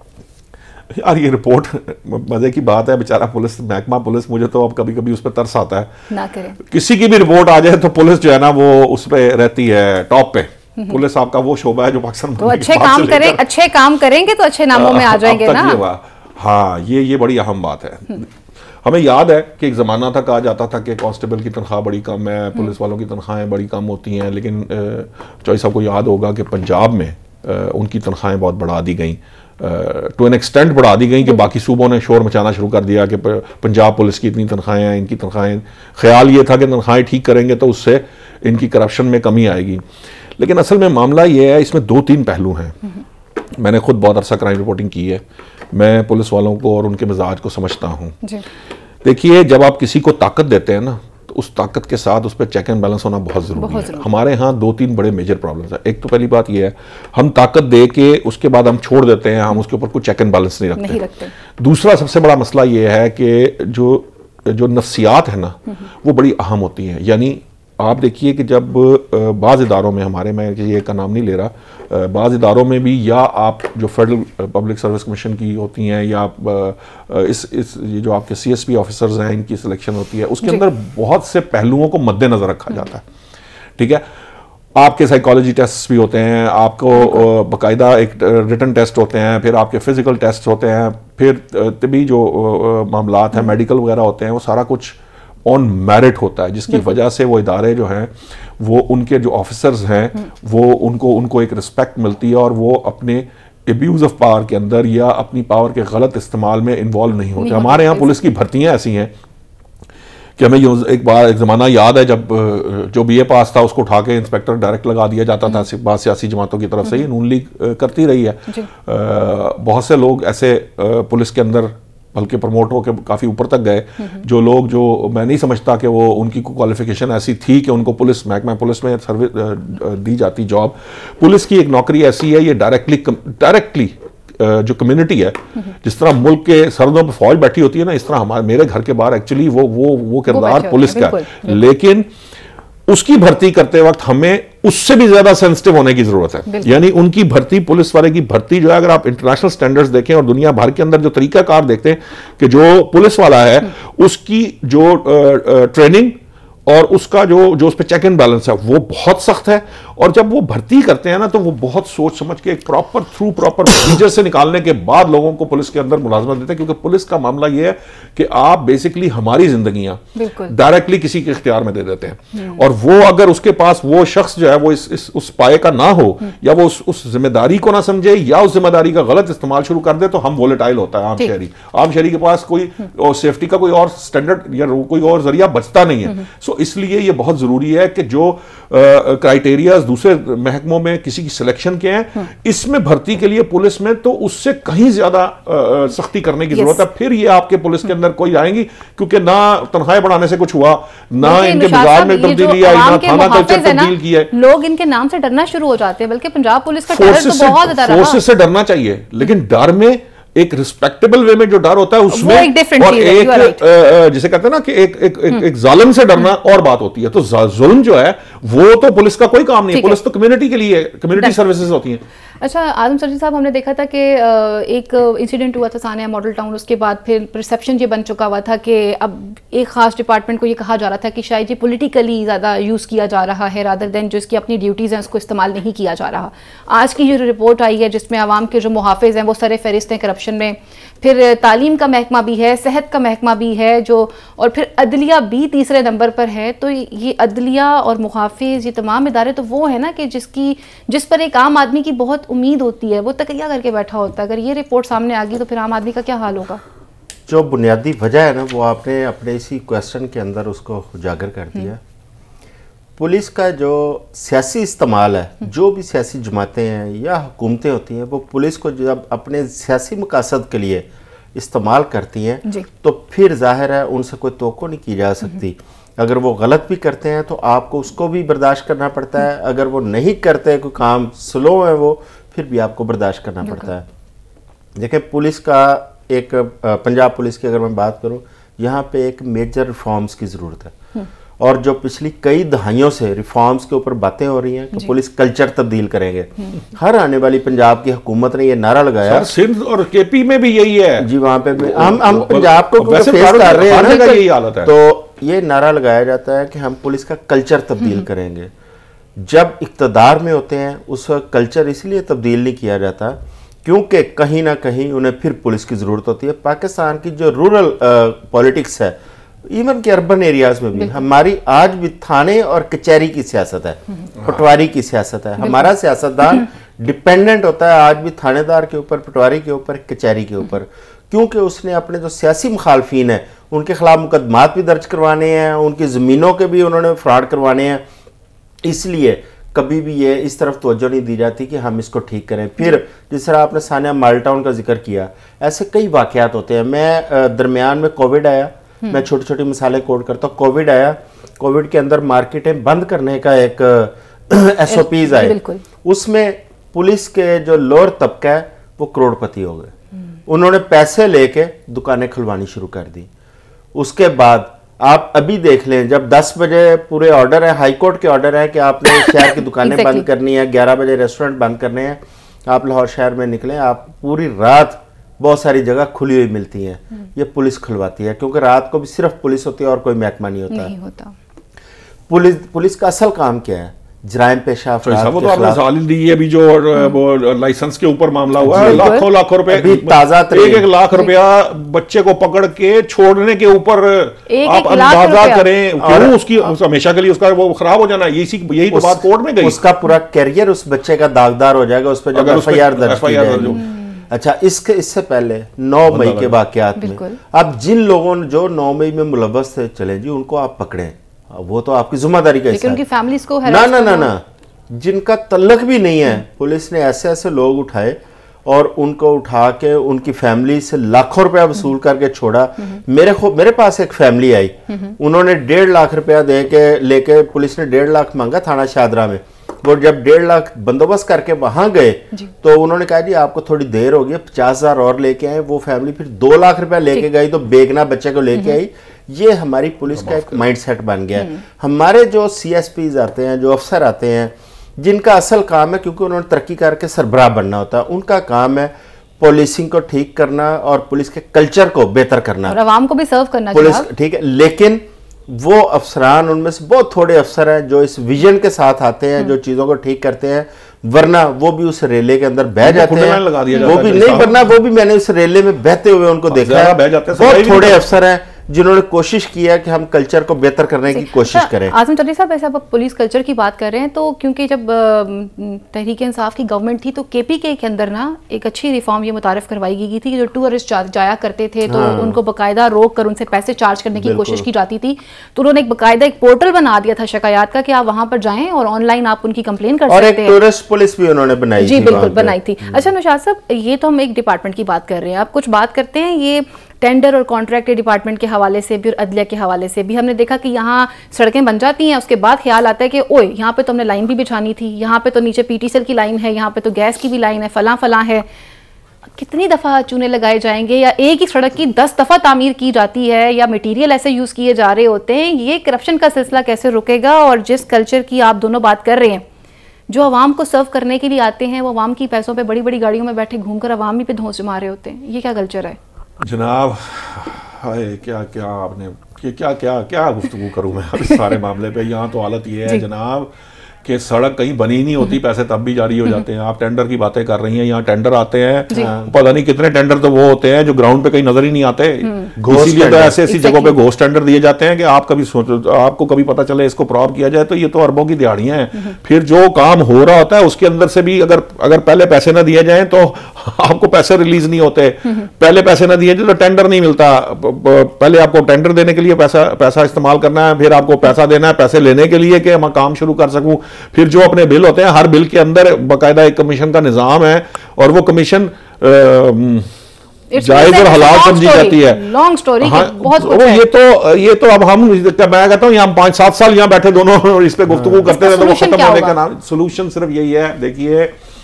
यार ये रिपोर्ट मजे की बात है, बेचारा पुलिस महकमा पुलिस, मुझे तो अब कभी कभी उस पर तरस आता है। ना करें, किसी की भी रिपोर्ट आ जाए तो पुलिस जो है ना वो उस पर रहती है टॉप पे। पुलिस आपका वो शोबा है जो पाकिस्तान तो अच्छे काम करें, अच्छे काम करेंगे तो अच्छे नामों में आ जाएंगे ना। हाँ, ये बड़ी अहम बात है। हमें याद है कि एक ज़माना था, कहा जाता था कि कांस्टेबल की तनख्वाह बड़ी कम है, पुलिस वालों की तनख्वाहें बड़ी कम होती हैं, लेकिन चौधरी साहब को याद होगा कि पंजाब में उनकी तनख्वाहें बहुत बढ़ा दी गई, टू एन एक्सटेंट बढ़ा दी गई कि बाकी सूबों ने शोर मचाना शुरू कर दिया कि पंजाब पुलिस की इतनी तनख्वाहें हैं, इनकी तनख्वाहें। ख्याल ये था कि तनख्वाहें ठीक करेंगे तो उससे इनकी करप्शन में कमी आएगी, लेकिन असल में मामला ये है, इसमें 2-3 पहलू हैं। मैंने खुद बहुत अरसा क्राइम रिपोर्टिंग की है, मैं पुलिस वालों को और उनके मिजाज को समझता हूँ। देखिए, जब आप किसी को ताकत देते हैं ना, तो उस ताकत के साथ उस पर चेक एंड बैलेंस होना बहुत ज़रूरी है। हमारे यहाँ 2-3 बड़े मेजर प्रॉब्लम्स हैं। एक तो पहली बात यह है, हम ताकत दे के उसके बाद हम छोड़ देते हैं, हम उसके ऊपर कोई चेक एंड बैलेंस नहीं रखते। दूसरा सबसे बड़ा मसला यह है कि जो नफ्सियात है ना, वो बड़ी अहम होती हैं। यानी आप देखिए कि जब बाज़ इदारों में हमारे, मैं ये का नाम नहीं ले रहा, बाज़ इदारों में भी, या आप जो फेडरल पब्लिक सर्विस कमीशन की होती हैं, या ये जो आपके CSP ऑफिसर्स हैं, इनकी सिलेक्शन होती है, उसके अंदर बहुत से पहलुओं को मद्देनज़र रखा जाता है। ठीक है, आपके साइकोलॉजी टेस्ट भी होते हैं, आपको बाकायदा एक रिटन टेस्ट होते हैं, फिर आपके फिजिकल टेस्ट होते हैं, फिर तभी जो मामलात हैं, मेडिकल वगैरह होते हैं, वो सारा कुछ ऑन मेरिट होता है, जिसकी वजह से वो इदारे जो हैं, वो उनके जो ऑफिसर्स हैं, वो उनको एक रिस्पेक्ट मिलती है, और वो अपने एब्यूज ऑफ पावर के अंदर या अपनी पावर के गलत इस्तेमाल में इन्वॉल्व नहीं होते। हमारे यहाँ पुलिस की भर्तियाँ ऐसी हैं कि हमें एक ज़माना याद है जब जो BA पास था उसको उठा के इंस्पेक्टर डायरेक्ट लगा दिया जाता था, बात सियासी जमातों की तरफ से। ये नून लीग करती रही है। बहुत से लोग ऐसे पुलिस के अंदर बल्कि प्रमोट होकर काफ़ी ऊपर तक गए, जो लोग, जो मैं नहीं समझता कि वो उनकी क्वालिफिकेशन ऐसी थी कि उनको महकमा पुलिस में सर्विस दी जाती जॉब। पुलिस की एक नौकरी ऐसी है, ये डायरेक्टली जो कम्युनिटी है, जिस तरह मुल्क के सरहदों पर फौज बैठी होती है ना, इस तरह मेरे घर के बाहर एक्चुअली वो किरदार पुलिस का है। लेकिन उसकी भर्ती करते वक्त हमें उससे भी ज्यादा सेंसिटिव होने की जरूरत है। यानी उनकी भर्ती, पुलिस वाले की भर्ती जो है, अगर आप इंटरनेशनल स्टैंडर्ड्स देखें और दुनिया भर के अंदर जो तरीकाकार देखते हैं कि जो पुलिस वाला है उसकी जो ट्रेनिंग और उसका जो उस पर चेक एंड बैलेंस है वो बहुत सख्त है। और जब वो भर्ती करते हैं ना, तो वो बहुत सोच समझ के एक प्रॉपर प्रोसीजर से निकालने के बाद लोगों को पुलिस के अंदर मुलाजमत देते हैं। क्योंकि पुलिस का मामला ये है कि आप बेसिकली हमारी जिंदगियां डायरेक्टली किसी के इख्तियार में दे देते हैं, और वो अगर उसके पास वो शख्स जो है वो उस पाए का ना हो, या वो उस जिम्मेदारी को ना समझे, या उस जिम्मेदारी का गलत इस्तेमाल शुरू कर दे, तो हम वोलेटाइल होता है आम शहरी के पास कोई सेफ्टी का कोई और स्टैंडर्ड या कोई और जरिया बचता नहीं है। सो इसलिए ये बहुत जरूरी है कि जो क्राइटेरिया दूसरे महकमों में किसी की सिलेक्शन के हैं, इसमें भर्ती के लिए पुलिस में तो उससे कहीं ज्यादा सख्ती करने की जरूरत है। फिर ये आपके पुलिस के अंदर कोई आएंगी, क्योंकि ना तनख्वाहें बढ़ाने से कुछ हुआ, ना इनके मिजाज में तब्दीली आई, ना थाना कल्चर तब्दील किया। लोग इनके नाम से डरना शुरू हो जाते हैं, बल्कि पंजाब पुलिस का टेरर तो बहुत ज्यादा रहा। फोर्सेस से डरना चाहिए, लेकिन डर में एक रिस्पेक्टेबल वे में जो डर होता है उसमें, और एक जिसे कहते हैं ना कि एक जालिम से डरना और बात होती है। तो जुल्म जो है वो तो पुलिस का कोई काम नहीं है, पुलिस तो कम्युनिटी के लिए, कम्युनिटी सर्विसेज होती हैं। अच्छा आजम सरजी साहब, हमने देखा था कि एक इंसिडेंट हुआ था सानिया मॉडल टाउन, उसके बाद फिर परसेप्शन ये बन चुका हुआ था कि अब एक खास डिपार्टमेंट को ये कहा जा रहा था कि शायद ये पॉलिटिकली ज़्यादा यूज़ किया जा रहा है, रादर देन जो इसकी अपनी ड्यूटीज़ हैं उसको इस्तेमाल नहीं किया जा रहा। आज की जो रिपोर्ट आई है जिसमें आवाम के जो मुहाफिज हैं वो सरे फहरिस्त हैं करप्शन में, फिर तालीम का महकमा भी है, सेहत का महकमा भी है, जो और फिर अदलिया भी तीसरे नंबर पर है। तो ये अदलिया और मुहाफिज, ये तमाम इदारे तो वो है ना कि जिस पर एक आम आदमी की बहुत उम्मीद होती है, वो तकिया करके बैठा होता है। अगर ये रिपोर्ट सामने आ गई तो फिर आम आदमी का क्या हाल होगा? जो बुनियादी वजह है ना, वो आपने अपने इसी क्वेश्चन के अंदर उसको उजागर कर दिया। पुलिस का जो सियासी इस्तेमाल है, जो भी सियासी जमातें हैं या हुकूमतें होती हैं, वो पुलिस को जब अपने सियासी मकासद के लिए इस्तेमाल करती हैं तो फिर जाहिर है उनसे कोई तवक्को नहीं की जा सकती। अगर वो गलत भी करते हैं तो आपको उसको भी बर्दाश्त करना पड़ता है, अगर वो नहीं करते, कोई काम स्लो है वो, फिर भी आपको बर्दाश्त करना पड़ता है। देखिए, पुलिस का एक पंजाब पुलिस की अगर मैं बात करूं, यहाँ पे एक मेजर रिफॉर्म्स की ज़रूरत है, और जो पिछली कई दहाइयों से रिफॉर्म्स के ऊपर बातें हो रही हैं कि पुलिस कल्चर तब्दील करेंगे। हर आने वाली पंजाब की हुकूमत ने ये नारा लगाया, सिंध और केपी में भी यही है जी, वहाँ पे हम पंजाब को फेस कर रहे हैं ना, यही हालत है। तो ये नारा लगाया जाता है कि हम पुलिस का कल्चर तब्दील करेंगे। जब इक़्तिदार में होते हैं उस वक्त कल्चर इसलिए तब्दील नहीं किया जाता क्योंकि कहीं ना कहीं उन्हें फिर पुलिस की ज़रूरत होती है। पाकिस्तान की जो रूरल पॉलिटिक्स है, इवन के अर्बन एरियाज में भी हमारी आज भी थाने और कचहरी की सियासत है, पटवारी की सियासत है। हमारा सियासतदान डिपेंडेंट होता है आज भी थानेदार के ऊपर, पटवारी के ऊपर, कचहरी के ऊपर, क्योंकि उसने अपने जो सियासी मुखालफीन है उनके खिलाफ मुकदमात भी दर्ज करवाने हैं, उनकी ज़मीनों के भी उन्होंने फ्रॉड करवाने हैं। इसलिए कभी भी ये इस तरफ तवज्जो नहीं दी जाती कि हम इसको ठीक करें। फिर जिस तरह आपने सानिया माल्टाउन का जिक्र किया, ऐसे कई वाकयात होते हैं। मैं दरमियान में कोविड आया, मैं छोटी छोटी मिसालें कोट करता हूँ। कोविड आया, कोविड के अंदर मार्केटें बंद करने का एक SOPs आए, उसमें पुलिस के जो लोअर तबका है वो करोड़पति हो गए। उन्होंने पैसे लेके दुकानें खुलवानी शुरू कर दी। उसके बाद आप अभी देख लें, जब 10 बजे पूरे ऑर्डर है, हाई कोर्ट के ऑर्डर है कि आपने शहर की दुकानें बंद करनी है, 11 बजे रेस्टोरेंट बंद करने हैं, आप लाहौर शहर में निकलें, आप पूरी रात बहुत सारी जगह खुली हुई मिलती हैं। ये पुलिस खुलवाती है, क्योंकि रात को भी सिर्फ पुलिस होती है और कोई महकमा नहीं होता। पुलिस का असल काम क्या है? जराइम पेशा अफराद वो तो आपने सवाल दी है। अभी जो वो लाइसेंस के ऊपर मामला हुआ है, लाखों रुपए, ताजा 1 लाख रुपया बच्चे को पकड़ के छोड़ने के ऊपर आप अंदाजा करें, क्यों उसकी हमेशा के लिए उसका वो खराब हो जाना, यही तो बात कोर्ट में गई। उसका पूरा कैरियर उस बच्चे का दागदार हो जाएगा उस पर जब FIR दर्ज। अच्छा, इससे पहले 9 मई के वाकयात में अब जिन लोगों ने जो 9 मई में मुलव्वस थे, चले जी उनको आप पकड़ें, वो तो आपकी जिम्मेदारी का हिस्सा है। उनकी फैमिलीज को ना जिनका तल्लक भी नहीं है, पुलिस ने ऐसे ऐसे लोग उठाए और उनको उठा के उनकी फैमिली से लाखों रुपया वसूल करके छोड़ा। मेरे पास एक फैमिली आई, उन्होंने 1.5 लाख रुपया दे के लेके, पुलिस ने 1.5 लाख मांगा थाना शादरा में। वो जब 1.5 लाख बंदोबस्त करके वहां गए तो उन्होंने कहा जी आपको थोड़ी देर हो गई, 50,000 और लेके आए। वो फैमिली फिर 2 लाख रुपया लेके गई, तो बेगना बच्चे को लेके आई। ये हमारी पुलिस का एक माइंडसेट बन गया है। हमारे जो CSPs आते हैं, जो अफसर आते हैं, जिनका असल काम है, क्योंकि उन्होंने तरक्की करके सरबराह बनना होता है, उनका काम है पुलिसिंग को ठीक करना और पुलिस के कल्चर को बेहतर करना और आवाम को भी सर्व करना। पुलिस ठीक है, लेकिन वो अफसरान, उनमें से बहुत थोड़े अफसर हैं जो इस विजन के साथ आते हैं, जो चीजों को ठीक करते हैं, वरना वो भी उस रेले के अंदर बह जाते हैं। वो भी नहीं, वरना वो भी मैंने उस रेले में बहते हुए उनको देखा है। बहुत थोड़े अफसर हैं जिन्होंने कोशिश किया कि हम कल्चर को बेहतर करने की कोशिश करें। आजम चौधरी साहब, ऐसे आप पुलिस कल्चर की बात कर रहे हैं, तो क्योंकि जब तहरीक इंसाफ की गवर्नमेंट थी तो KPK के अंदर ना एक अच्छी रिफॉर्म ये मुतारिफ करवाई गई थी कि जो टूरिस्ट जाया करते थे तो उनको बाकायदा रोक कर उनसे पैसे चार्ज करने की कोशिश की जाती थी। तो उन्होंने एक बाकायदा एक पोर्टल बना दिया था शिकायत का कि आप वहां पर जाएं और ऑनलाइन आप उनकी कंप्लेन कर सकते हैं। और एक टूरिस्ट पुलिस भी उन्होंने बनाई जी, बिल्कुल बनाई थी। अच्छा नौशाद साहब, ये तो हम एक डिपार्टमेंट की बात कर रहे हैं, आप कुछ बात करते हैं ये टेंडर और कॉन्ट्रैक्ट डिपार्टमेंट के हवाले से भी और अदलिया के हवाले से भी। हमने देखा कि यहाँ सड़कें बन जाती हैं, उसके बाद ख्याल आता है कि ओए यहाँ पे तो हमने लाइन भी बिछानी थी, यहाँ पे तो नीचे PTCL की लाइन है, यहाँ पे तो गैस की भी लाइन है, फलां है। कितनी दफ़ा चूने लगाए जाएंगे, या एक ही सड़क की 10 दफ़ा तामीर की जाती है, या मटीरियल ऐसे यूज़ किए जा रहे होते हैं। ये करप्शन का सिलसिला कैसे रुकेगा? और जिस कल्चर की आप दोनों बात कर रहे हैं, जो आवाम को सर्व करने के लिए आते हैं, वो आवाम की पैसों पे बड़ी बड़ी गाड़ियों में बैठे घूमकर आवाम ही पे धौंस जमा रहे होते हैं, ये क्या कल्चर है जनाब? हाय, क्या आपने क्या गुफ्तगू करूं मैं इस सारे मामले पे। यहाँ तो हालत ये है जनाब कि सड़क कहीं बनी नहीं होती, पैसे तब भी जारी हो जाते हैं। आप टेंडर की बातें कर रही हैं, यहाँ टेंडर आते हैं, पता नहीं कितने टेंडर तो वो होते हैं जो ग्राउंड पे कहीं नजर ही नहीं आते। इसीलिए तो ऐसी ऐसी जगहों पे घोस्ट टेंडर दिए जाते हैं कि आप कभी आपको कभी पता चले इसको प्रॉप किया जाए तो ये तो अरबों की दिहाड़ियां हैं। फिर जो काम हो रहा होता है उसके अंदर से भी अगर पहले पैसे ना दिए जाए तो आपको पैसे रिलीज नहीं होते। पहले पैसे ना दिए जाए तो टेंडर नहीं मिलता। पहले आपको टेंडर देने के लिए पैसा इस्तेमाल करना है, फिर आपको पैसा देना है पैसे लेने के लिए कि मैं काम शुरू कर सकूं। फिर जो अपने बिल होते हैं, हर बिल के अंदर बाकायदा एक कमीशन का निजाम है और वो कमीशन जायज और हलाल समझी जाती है। Long story. हाँ, बहुत कुछ है। ये तो अब मैं कहता हूं हम 5-7 साल यहाँ बैठे दोनों इस पे गुफ्तगू करते हैं तो वो खत्म होने का नाम। सोल्यूशन सिर्फ यही है, देखिए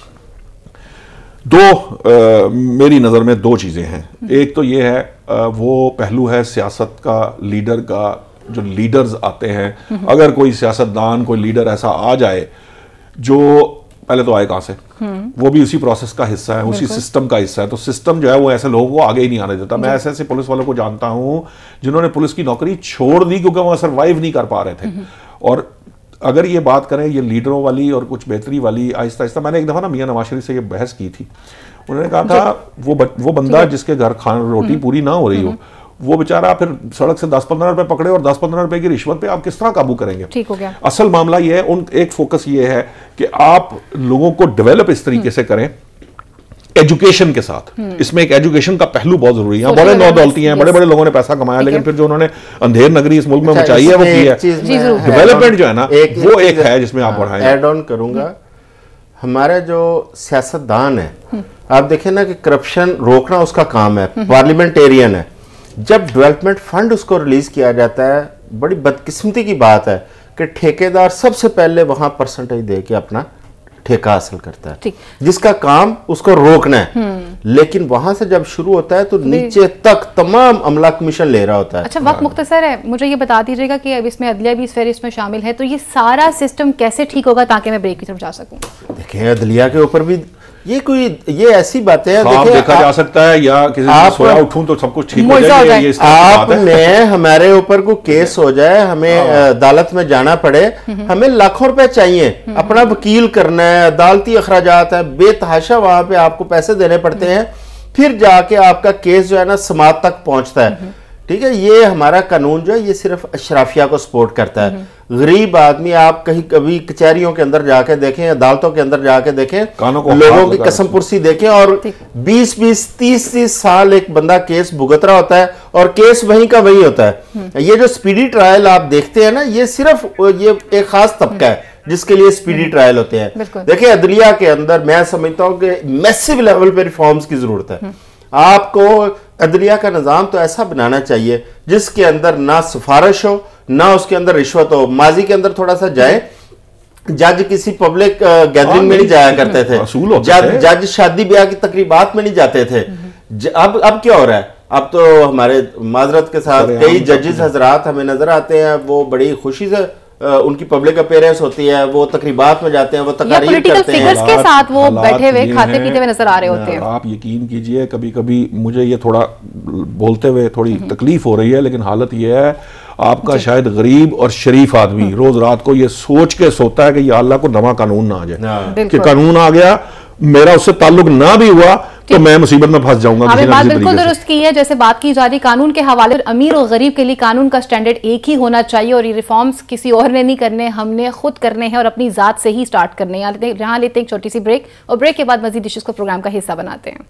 मेरी नजर में 2 चीजें हैं। एक तो ये है वो पहलू है सियासत का, लीडर का। जो लीडर्स आते हैं, अगर कोई सियासतदान कोई लीडर ऐसा आ जाए जो पहले तो आए कहां से, वो भी उसी प्रोसेस का हिस्सा है, उसी सिस्टम का हिस्सा है, तो सिस्टम जो है वो ऐसे लोगों को आगे ही नहीं आने देता। मैं ऐसे पुलिस वालों को जानता हूं जिन्होंने पुलिस की नौकरी छोड़ दी क्योंकि वो सर्वाइव नहीं कर पा रहे थे। और अगर ये बात करें ये लीडरों वाली और कुछ बेहतरी वाली, आहिस्ता आहिस्ता, मैंने एक दफा ना मियां नवाज शरीफ से ये बहस की थी। उन्होंने कहा था वो बंदा जिसके घर खाना रोटी पूरी ना हो रही हो, वो बेचारा फिर सड़क से 10-15 रुपए पकड़े और 10-15 रुपए की रिश्वत पे आप किस तरह काबू करेंगे? ठीक हो गया। असल मामला ये है, एक फोकस ये है कि आप लोगों को डेवलप इस तरीके से करें एजुकेशन के साथ। इसमें एक एजुकेशन का पहलू बहुत जरूरी है। बड़े नौदौलती हैं, बड़े बड़े लोगों ने पैसा कमाया, लेकिन फिर जो उन्होंने अंधेर नगरी इस मुल्क में मचाई है वो की है डेवलपमेंट जो है ना, वो एक है जिसमें आप बढ़ाएं। ऐड ऑन करूंगा, हमारे जो सियासतदान है, आप देखें ना कि करप्शन रोकना उसका काम है, पार्लियामेंटेरियन है। जब डेवलपमेंट फंड उसको रिलीज किया जाता है, बड़ी बदकिस्मती की बात है कि ठेकेदार सबसे पहले वहां परसेंटेज दे के अपना ठेका हासिल करता है, जिसका काम उसको रोकना है। लेकिन वहां से जब शुरू होता है तो नीचे तक तमाम अमला कमीशन ले रहा होता है। अच्छा, वक्त मुख्तसर है, मुझे ये बता दीजिएगा कि अब इसमें अदलिया भी इस फेरिस्त में शामिल है, तो ये सारा सिस्टम कैसे ठीक होगा ताकि मैं ब्रेक की तरफ जा सकूं? देखिए, अदलिया के ऊपर भी ये ऐसी बातें हैं, देखा जा सकता है या किसी दिन सोया उठूं तो सब कुछ ठीक हो जाए। आपने हमारे ऊपर कोई केस हो जाए, हमें अदालत में जाना पड़े, हमें लाखों रुपए चाहिए, अपना वकील करना है, अदालती अखराजात है, बेतहाशा वहां पे आपको पैसे देने पड़ते हैं, फिर जाके आपका केस जो है ना समाअत तक पहुंचता है। ठीक है, ये हमारा कानून जो है ये सिर्फ अशराफिया को सपोर्ट करता है। गरीब आदमी आप कभी कचहरियों के अंदर जाके देखें, अदालतों के अंदर जाके देखें, लोगों की कसम पुरसी देखें, और 20-20, 30-30 साल एक बंदा केस भुगत रहा होता है और केस वहीं का वही होता है। ये जो स्पीडी ट्रायल आप देखते हैं ना, ये सिर्फ ये एक खास तबका है जिसके लिए स्पीडी ट्रायल होते हैं। देखिए, अदलिया के अंदर मैं समझता हूं कि मैसिव लेवल पे रिफॉर्म्स की जरूरत है। आपको अदलिया का निजाम तो ऐसा बनाना चाहिए जिसके अंदर ना सिफारिश हो, ना उसके अंदर रिश्वत हो। माजी के अंदर थोड़ा सा जाए, जज किसी पब्लिक गैदरिंग में नहीं जाया करते थे, जज शादी ब्याह की तकरीबात में नहीं जाते थे। अब क्या हो रहा है? अब तो हमारे माजरत के साथ कई जजेस हजरात हमें नजर आते हैं, वो बड़ी खुशी से उनकी पब्लिक अपीयरेंस होती है, वो तकरीबात में जाते हैं, वो तकारीर करते हैं, के साथ वो बैठे हुए खाते पीते हुए नजर आ रहे होते हैं। आप यकीन कीजिए, कभी कभी मुझे ये थोड़ा बोलते हुए थोड़ी तकलीफ हो रही है, लेकिन हालत ये है, आपका शायद गरीब और शरीफ आदमी रोज रात को ये सोच के सोता है कि या अल्लाह को नवा कानून ना आ जाए, कि कानून आ गया, मेरा उससे ताल्लुक ना भी हुआ तो मैं मुसीबत में फंस जाऊंगा। आपने बात बिल्कुल दुरुस्त की है, जैसे बात की जा रही कानून के हवाले, अमीर और गरीब के लिए कानून का स्टैंडर्ड एक ही होना चाहिए, और ये रिफॉर्म्स किसी और ने नहीं करने, हमने खुद करने हैं और अपनी जात से ही स्टार्ट करने हैं। यहाँ लेते हैं एक छोटी सी ब्रेक, और ब्रेक के बाद मजीद इश्यूज को प्रोग्राम का हिस्सा बनाते हैं।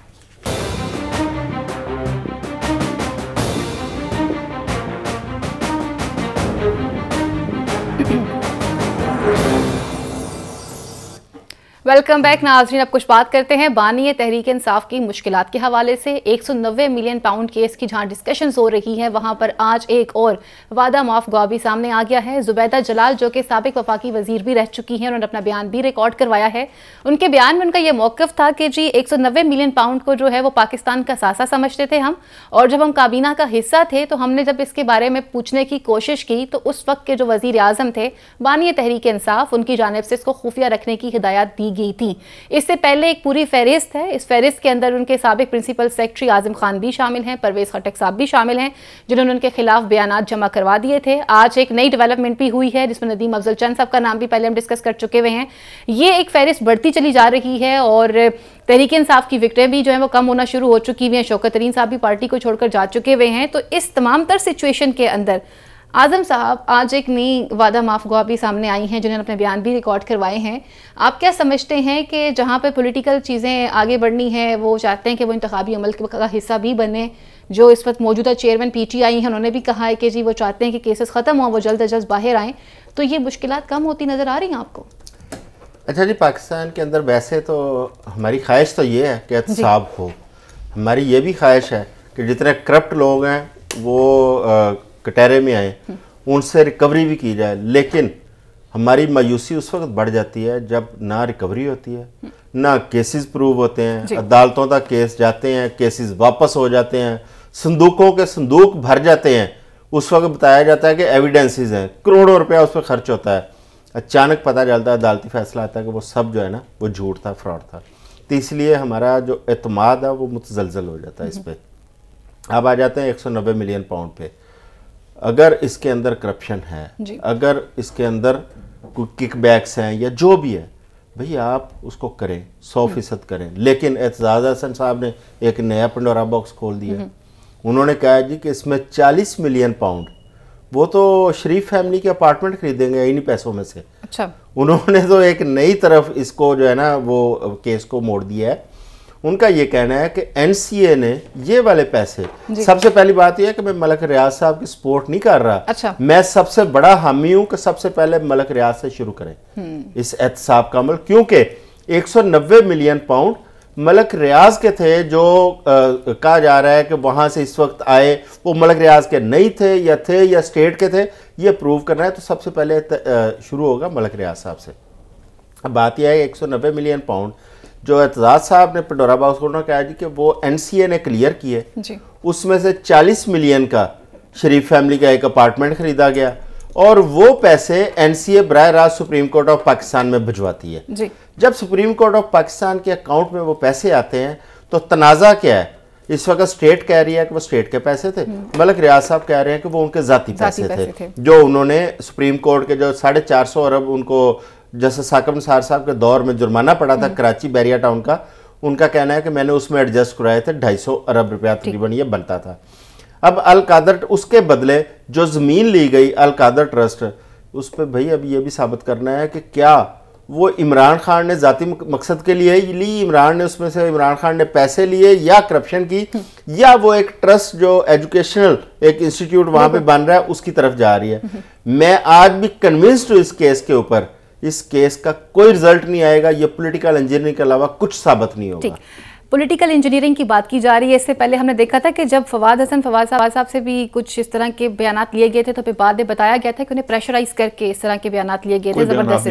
वेलकम बैक नाज़रीन। अब कुछ बात करते हैं बानी तहरीक इंसाफ की मुश्किलात के हवाले से। 190 मिलियन पाउंड केस की जहां डिस्कशंस हो रही हैं, वहां पर आज एक और वादा माफ गवा भी सामने आ गया है। जुबैदा जलाल, जो कि साबिक वफाकी वजीर भी रह चुकी हैं, उन्होंने अपना बयान भी रिकॉर्ड करवाया है। उनके बयान में उनका यह मौक़िफ़ था कि जी 190 मिलियन पाउंड को जो है वो पाकिस्तान का सासा समझते थे हम, और जब हम काबीना का हिस्सा थे तो हमने जब इसके बारे में पूछने की कोशिश की तो उस वक्त के जो वजीर आज़म थे बानी तहरीक इंसाफ, उनकी जानिब से इसको खुफिया रखने की हिदायत दी गई थी। इससे पहले एक पूरी फहरिस्त है, इस फहरिस्त के अंदर उनके साबिक प्रिंसिपल सेक्रेटरी आजम खान भी शामिल हैं, परवेज खटक साहब भी शामिल हैं, जिन्होंने उनके खिलाफ बयानात जमा करवा दिए थे। आज एक नई डेवलपमेंट भी हुई है जिसमें नदीम अफजल चंद साहब का नाम भी पहले हम डिस्कस कर चुके हुए हैं। ये एक फहरिस्त बढ़ती चली जा रही है और तहरीक-ए-इंसाफ की विकेटें भी जो है वो कम होना शुरू हो चुकी हुई हैं। शौकत तरीन साहब भी पार्टी को छोड़कर जा चुके हुए हैं। तो इस तमाम तर सिचुएशन के अंदर आजम साहब आज एक नई वादा माफ गवा भी सामने आई हैं जिन्होंने अपने बयान भी रिकॉर्ड करवाए हैं। आप क्या समझते हैं कि जहां पे पॉलिटिकल चीज़ें आगे बढ़नी है वो चाहते हैं कि वो इंतखाबी अमल का हिस्सा भी बने। जो इस वक्त मौजूदा चेयरमैन PTI हैं उन्होंने भी कहा है कि जी वो चाहते हैं कि केसेस ख़त्म हों, वो जल्द अज जल्द बाहर आएँ। तो ये मुश्किलात कम होती नज़र आ रही हैं आपको? अच्छा जी, पाकिस्तान के अंदर वैसे तो हमारी ख्वाहिश तो ये है कि एहतसाब हो। हमारी ये भी ख्वाहिश है कि जितने करप्ट लोग हैं वो कटहरे में आए, उनसे रिकवरी भी की जाए। लेकिन हमारी मायूसी उस वक्त बढ़ जाती है जब ना रिकवरी होती है, ना केसेस प्रूव होते हैं, अदालतों तक केस जाते हैं, केसेस वापस हो जाते हैं, संदूकों के संदूक भर जाते हैं। उस वक्त बताया जाता है कि एविडेंसेस हैं, करोड़ों रुपया उस पर खर्च होता है। अचानक पता चलता है, अदालती फैसला आता है कि वो सब जो है ना वो झूठ था, फ्रॉड था। तो इसलिए हमारा जो एतमाद है वो मुतज़लज़ल हो जाता है इस पर। अब आ जाते हैं 190 मिलियन पाउंड पे। अगर इसके अंदर करप्शन है, अगर इसके अंदर कोई किकबैक्स हैं या जो भी है, भई आप उसको करें, 100% करें। लेकिन एतजाज़ हसन साहब ने एक नया पंडोरा बॉक्स खोल दिया। उन्होंने कहा जी कि इसमें 40 मिलियन पाउंड, वो तो शरीफ फैमिली के अपार्टमेंट खरीदेंगे इन्हीं पैसों में से। अच्छा, उन्होंने तो एक नई तरफ इसको जो है ना वो केस को मोड़ दिया है। उनका ये कहना है कि NCA ने ये वाले पैसे, सबसे पहली बात यह है कि मैं मलक रियाज साहब की सपोर्ट नहीं कर रहा। अच्छा, मैं सबसे बड़ा हामी हूं कि सबसे पहले मलक रियाज से शुरू करें इस एहतसाब का अमल, क्योंकि 190 मिलियन पाउंड मलक रियाज के थे जो कहा जा रहा है कि वहां से इस वक्त आए, वो मलक रियाज के नहीं थे या स्टेट के थे, ये प्रूव करना है। तो सबसे पहले शुरू होगा मलक रियाज साहब से। अब बात यह है 190 मिलियन पाउंड जो एतजाज साहब ने पंडोरा बॉक्स खोलना कहा जी कि वो NCA ने क्लियर किए, उसमें से 40 मिलियन का शरीफ फैमिली का एक अपार्टमेंट खरीदा गया और वो पैसे NCA बराह रास्त सुप्रीम कोर्ट ऑफ पाकिस्तान में भिजवाती है। जब सुप्रीम कोर्ट ऑफ पाकिस्तान के अकाउंट में वो पैसे आते हैं तो तनाज़ा क्या है? इस वक्त स्टेट कह रही है कि वो स्टेट के पैसे थे, मलक रियाज साहब कह रहे हैं कि वो उनके ज़ाती पैसे थे जो उन्होंने सुप्रीम कोर्ट के जो 450 अरब उनको जैसे साकिब निसार साहब के दौर में जुर्माना पड़ा था कराची बैरिया टाउन का, उनका कहना है कि मैंने उसमें एडजस्ट कराए थे 250 अरब रुपया तकरीबन ये बनता था। अब अल कादर उसके बदले जो ज़मीन ली गई अल कादर ट्रस्ट, उस पर भाई अब ये भी साबित करना है कि क्या वो इमरान खान ने ज़ाती मकसद के लिए ली, इमरान ने उसमें से इमरान खान ने पैसे लिए या करप्शन की, या वो एक ट्रस्ट जो एजुकेशनल एक इंस्टीट्यूट वहाँ पे बन रहा है उसकी तरफ जा रही है। मैं आज भी कन्विंस्ड हूँ इस केस के ऊपर, इस केस का कोई रिजल्ट नहीं आएगा, ये पॉलिटिकल इंजीनियरिंग के अलावा कुछ साबित नहीं होगा। पॉलिटिकल इंजीनियरिंग की बात की जा रही है। इससे पहले हमने देखा था कि जब फवाद साहब से भी कुछ इस तरह के बयानात लिए गए थे तो फिर बाद में बताया गया था कि उन्हें प्रेशराइज करके इस तरह के बयानात लिए गए थे जबरदस्ती।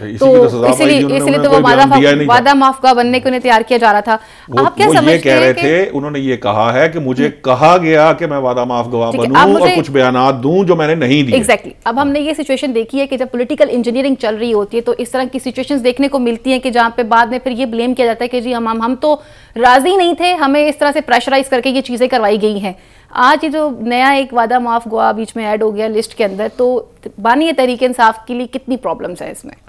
तो इसलिए तो वो वादा माफगा बनने को उन्हें तैयार किया जा रहा था। आप क्या समझते कह रहे थे? उन्होंने ये कहा है कि मुझे कहा गया कि मैं वादा माफगा बनूं और कुछ बयानात दूं जो मैंने नहीं दिए। एग्जैक्टली। अब हमने ये सिचुएशन देखी है कि जब पॉलिटिकल इंजीनियरिंग चल रही होती है तो इस तरह की सिचुएशंस देखने को मिलती है कि जहां पे बाद में फिर ये ब्लेम किया जाता है कि जी हम तो राजी नहीं थे, हमें इस तरह से प्रेशराइज करके ये चीजें करवाई गई हैं। आज ये जो नया एक वादा माफ गवा बीच में ऐड हो गया लिस्ट के अंदर, तो बानी तहरीक इंसाफ के लिए कितनी प्रॉब्लम्स हैं इसमें?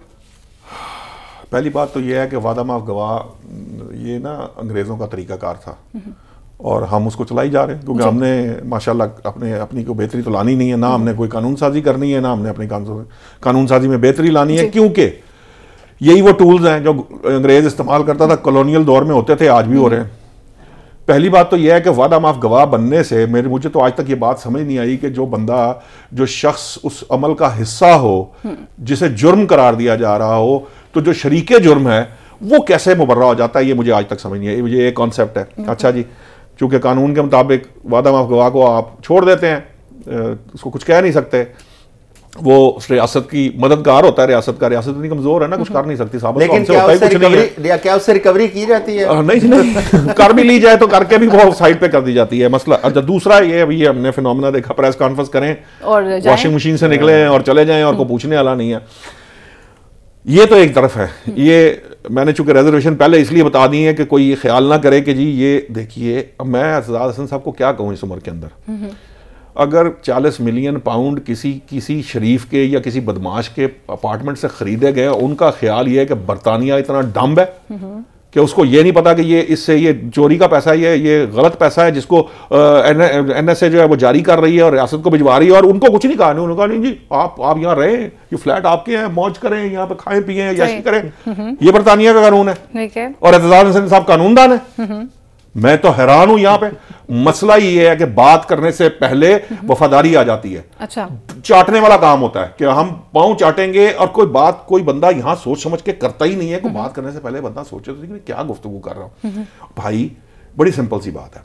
पहली बात तो ये है कि वादा माफ गवा ये ना अंग्रेजों का तरीकाकार था और हम उसको चलाई जा रहे हैं क्योंकि हमने माशाल्लाह अपनी को बेहतरी तो लानी नहीं है, ना हमने कोई कानून साजी करनी है, ना हमने अपनी कानून साजी में बेहतरी लानी है, क्योंकि यही वो टूल्स हैं जो अंग्रेज इस्तेमाल करता था, कॉलोनियल दौर में होते थे, आज भी हो रहे हैं। पहली बात तो यह है कि वादा माफ गवाह बनने से मुझे तो आज तक ये बात समझ नहीं आई कि जो शख्स उस अमल का हिस्सा हो जिसे जुर्म करार दिया जा रहा हो, तो जो शरीके जुर्म है वो कैसे मुबर्रा हो जाता है, ये मुझे आज तक समझ नहीं आई। ये एक कॉन्सेप्ट है। अच्छा जी, चूंकि कानून के मुताबिक वादा माफ गवाह को आप छोड़ देते हैं, उसको कुछ कह नहीं सकते, वो रियासत की मददगार होता है, रियासत इतनी कमजोर है ना, कुछ कर नहीं सकती साहब। लेकिन क्या उससे रिकवरी की जाती है? नहीं कर भी ली जाए तो करके भी वो साइड पे कर दी जाती है मसला। अच्छा, दूसरा ये अभी हमने फिनोमेना देखा, प्रेस कॉन्फ्रेंस करें और वॉशिंग मशीन से निकले और चले जाएं और को पूछने वाला नहीं है। ये तो एक तरफ है। ये मैंने चूंकि रिजर्वेशन पहले इसलिए बता दी है कि कोई ये ख्याल ना करे कि जी ये देखिए, अब मैं एजाज हसन साहब को क्या कहूँ इस उम्र के अंदर, अगर 40 मिलियन पाउंड किसी शरीफ के या किसी बदमाश के अपार्टमेंट से खरीदे गए, उनका ख्याल ये है कि बरतानिया इतना डम्ब है कि उसको ये नहीं पता कि ये इससे ये चोरी का पैसा है, ये गलत पैसा है जिसको NSA जो है वो जारी कर रही है और रियासत को भिजवा रही है, और उनको कुछ नहीं कहा। उन्होंने कहा नहीं जी आप यहाँ रहें, ये फ्लैट आपके हैं, मौज करें, यहाँ पे खाएं पिए याशी करें, ये बरतानिया का कानून है और एतजाज हसन साहब कानूनदान है। मैं तो हैरान हूं। यहाँ पे मसला ये है कि बात करने से पहले वफादारी आ जाती है। अच्छा, चाटने वाला काम होता है कि हम पांव चाटेंगे, और कोई बंदा यहां सोच समझ के करता ही नहीं है। कोई बात करने से पहले बंदा सोचे तो कि क्या गुफ्तगू कर रहा हूं। भाई बड़ी सिंपल सी बात है,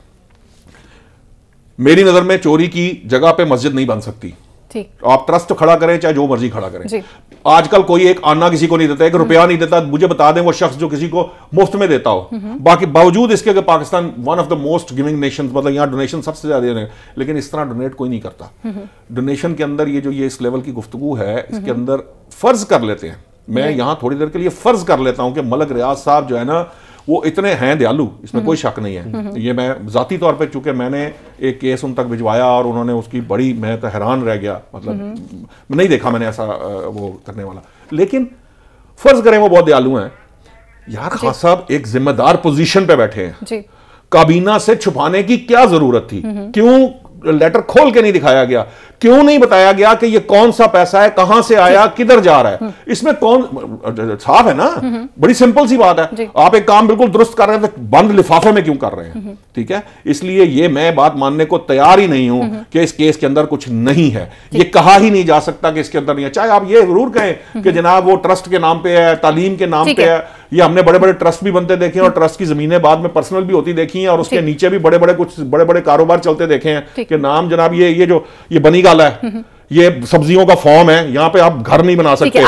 मेरी नजर में चोरी की जगह पे मस्जिद नहीं बन सकती। आप ट्रस्ट खड़ा करें चाहे जो मर्जी खड़ा करें, आजकल कोई एक आना किसी को नहीं देता, एक रुपया नहीं देता। मुझे बता दें वो शख्स जो किसी को मुफ्त में देता हो। बाकी बावजूद इसके कि Pakistan one of the most giving nation, मतलब यहाँ डोनेशन सबसे ज्यादा दे रहे हैं, लेकिन इस तरह डोनेट कोई नहीं करता। डोनेशन के अंदर ये जो ये इस लेवल की गुफ्तगू है, इसके अंदर फर्ज कर लेते हैं, मैं यहाँ थोड़ी देर के लिए फर्ज कर लेता हूं कि मलक रियाज साहब जो है ना वो इतने हैं दयालु, इसमें कोई शक नहीं है। ये मैं जाती तौर पे, चूंकि मैंने एक केस उन तक भिजवाया और उन्होंने उसकी बड़ी, मैं तो हैरान रह गया, मतलब नहीं देखा मैंने ऐसा वो करने वाला। लेकिन फर्ज करें वो बहुत दयालु हैं यार, खान साहब एक जिम्मेदार पोजीशन पे बैठे हैं, काबीना से छुपाने की क्या जरूरत थी? क्यों लेटर खोल के नहीं दिखाया गया? क्यों नहीं बताया गया कि ये कौन सा पैसा है, कहां से आया, किधर जा रहा है? इसमें कौन साफ है ना, बड़ी सिंपल सी बात है। आप एक काम बिल्कुल दुरुस्त कर रहे हैं तो बंद लिफाफे में क्यों कर रहे हैं? ठीक है, इसलिए ये मैं बात मानने को तैयार ही नहीं हूं कि इस केस के अंदर कुछ नहीं है। ये कहा ही नहीं जा सकता कि इसके अंदर नहीं है। चाहे आप ये जरूर कहें कि जनाब वो ट्रस्ट के नाम पे है, तालीम के नाम पे है। ये हमने बड़े बड़े ट्रस्ट भी बनते देखे हैं और ट्रस्ट की जमीनें बाद में पर्सनल भी होती देखी हैं, और उसके नीचे भी कुछ बड़े बड़े कारोबार चलते देखे हैं कि नाम जनाब ये बनी गाला है, ये सब्जियों का फॉर्म है, यहाँ पे आप घर नहीं बना सकते।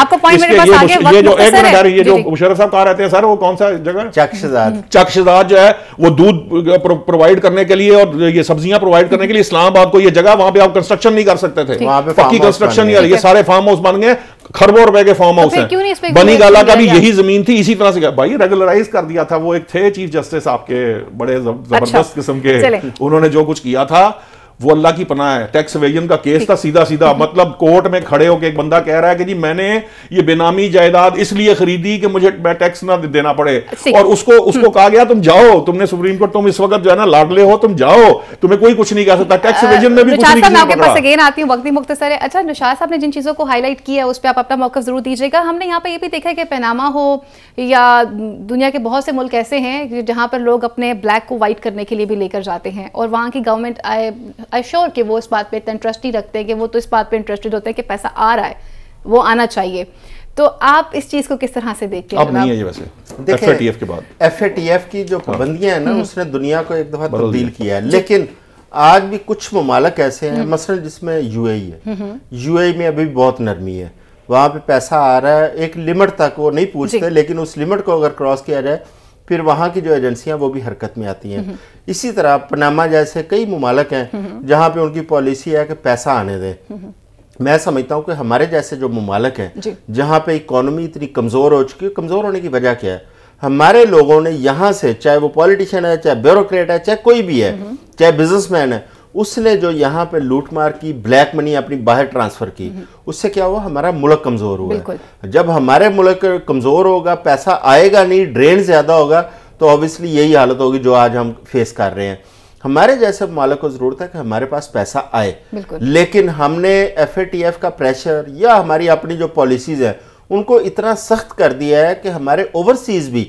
ये जो एक मिनट, ये जो मुशर्रफ साहब कहा रहते हैं सर, वो कौन सा जगह? चकशदाद जो है वो दूध प्रोवाइड करने के लिए और ये सब्जियां प्रोवाइड करने के लिए इस्लामाबाद को ये जगह, वहां पे आप कंस्ट्रक्शन नहीं कर सकते थे, पक्की कंस्ट्रक्शन। ये सारे फार्म हाउस बन गए, खरबों रुपए के फार्म हाउस हैं। बनी गाला का भी यही जमीन थी, इसी तरह से भाई रेगुलराइज कर दिया था। वो एक थे चीफ जस्टिस आपके, बड़े जबरदस्त किस्म के, उन्होंने जो कुछ किया था वो अल्लाह की पनाह है। टैक्स एवेजन का केस था सीधा सीधा, मतलब कोर्ट में खड़े होकर एक बंदा कह रहा है कि जी मैंने ये बेनामी जायदाद इसलिए खरीदी कि मुझे टैक्स ना देना पड़े, और उसको कहा गया तुम जाओ, तुमने सुप्रीम कोर्ट, तुम इस वक्त जो है ना लाडले हो, तुम जाओ, तुम्हें कोई कुछ नहीं कह सकता। टैक्स एवेजन में भी कुछ नहीं आती हूँ, वक्त भी मुख्तसर है। अच्छा, निशात साहब ने जिन चीजों को हाईलाइट किया है उस पर आप अपना मौक़िफ़ जरूर दीजिएगा। हमने यहाँ पे ये भी देखा है कि पनामा हो या दुनिया के बहुत से मुल्क ऐसे हैं जहाँ पर लोग अपने ब्लैक को व्हाइट करने के लिए भी लेकर जाते हैं, और वहाँ की गवर्नमेंट आई श्योर कि वो इस बात पे इतना इंटरेस्ट ही रखते हैं कि वो तो इस बात पे इंटरेस्टेड होते हैं कि पैसा आ रहा है, वो आना चाहिए। तो आप इस चीज को किस तरह से देखते हैं? अब नहीं है ये वैसे, FATF के बाद FATF की जो पाबंदियां हैं ना, उसने दुनिया को एक दफा तब्दील किया है, लेकिन आज भी कुछ ममालिक ऐसे हैं, मसलन जिसमें UAE है, UAE में अभी बहुत नरमी है, वहां पे पैसा आ रहा है एक लिमिट तक, वो नहीं पूछते, लेकिन उस लिमिट को अगर क्रॉस किया जाए फिर वहाँ की जो एजेंसियां वो भी हरकत में आती हैं। इसी तरह पनामा जैसे कई ममालिक हैं जहाँ पे उनकी पॉलिसी है कि पैसा आने दें। मैं समझता हूँ कि हमारे जैसे जो ममालिक हैं जहाँ पे इकोनॉमी इतनी कमज़ोर हो चुकी है, कमज़ोर होने की वजह क्या है? हमारे लोगों ने यहाँ से, चाहे वो पॉलिटिशियन है, चाहे ब्यूरोक्रेट है, चाहे कोई भी है, चाहे बिजनेसमैन है, उसने जो यहाँ पे लूटमार की, ब्लैक मनी अपनी बाहर ट्रांसफर की, उससे क्या हुआ? हमारा मुल्क कमजोर हुआ। जब हमारे मुल्क कमजोर होगा, पैसा आएगा नहीं, ड्रेन ज्यादा होगा, तो ऑब्वियसली यही हालत होगी जो आज हम फेस कर रहे हैं। हमारे जैसे मालिक को जरूरत है कि हमारे पास पैसा आए, लेकिन हमने FATF का प्रेशर या हमारी अपनी जो पॉलिसीज है उनको इतना सख्त कर दिया है कि हमारे ओवरसीज भी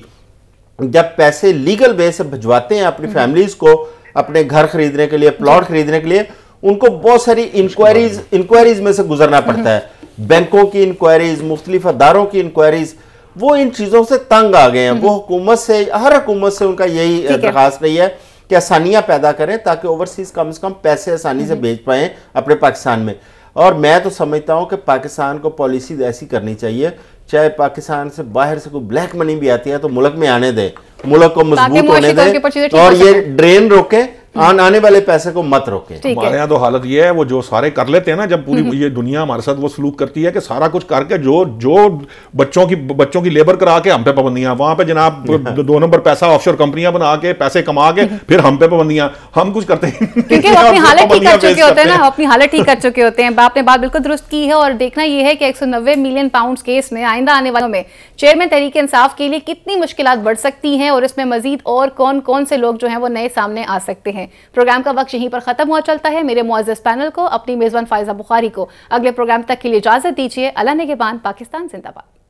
जब पैसे लीगल वे से भिजवाते हैं अपनी फैमिलीज को, अपने घर खरीदने के लिए, प्लॉट खरीदने के लिए, उनको बहुत सारी इंक्वायरीज में से गुजरना पड़ता है, बैंकों की इंक्वायरीज, मुख्तलिफ अदारों की इंक्वायरीज। वो इन चीजों से तंग आ गए हैं। वो हुकूमत से, हर हुकूमत से उनका यही दरखास्त रही है कि आसानियां पैदा करें ताकि ओवरसीज कम से कम पैसे आसानी से भेज पाएं अपने पाकिस्तान में। और मैं तो समझता हूं कि पाकिस्तान को पॉलिसी ऐसी करनी चाहिए, चाहे पाकिस्तान से बाहर से कोई ब्लैक मनी भी आती है तो मुल्क में आने दे, मुल्क को मजबूत होने दे, और ये ड्रेन रोके आने वाले पैसे को मत रोके। हमारे यहाँ तो हालत ये है, वो जो सारे कर लेते हैं ना, जब पूरी ये दुनिया हमारे साथ वो सलूक करती है कि सारा कुछ करके जो बच्चों की लेबर करा के हम पे पाबंदियां, वहां पे जनाब 2 नंबर पैसा ऑफशोर कंपनियां बना के पैसे कमा के फिर हम पे पाबंदियां, हम कुछ करते हैं क्योंकि वो अपनी हालत ठीक कर चुके होते हैं ना, अपनी हालत ठीक कर चुके होते हैं। आपने बात बिल्कुल दुरुस्त की है। और देखना यह है कि 190 मिलियन पाउंड केस में आइंदा आने वालों में चेयरमैन तहरीक इंसाफ के लिए कितनी मुश्किलात बढ़ सकती हैं और इसमें मजीद और कौन कौन से लोग जो हैं वो नए सामने आ सकते हैं। प्रोग्राम का वक्त यहीं पर खत्म हुआ चलता है। मेरे मुअज़्ज़ज़ पैनल को, अपनी मेजबान फायजा बुखारी को अगले प्रोग्राम तक के लिए इजाजत दीजिए। अल्लाह निगहबान। पाकिस्तान जिंदाबाद।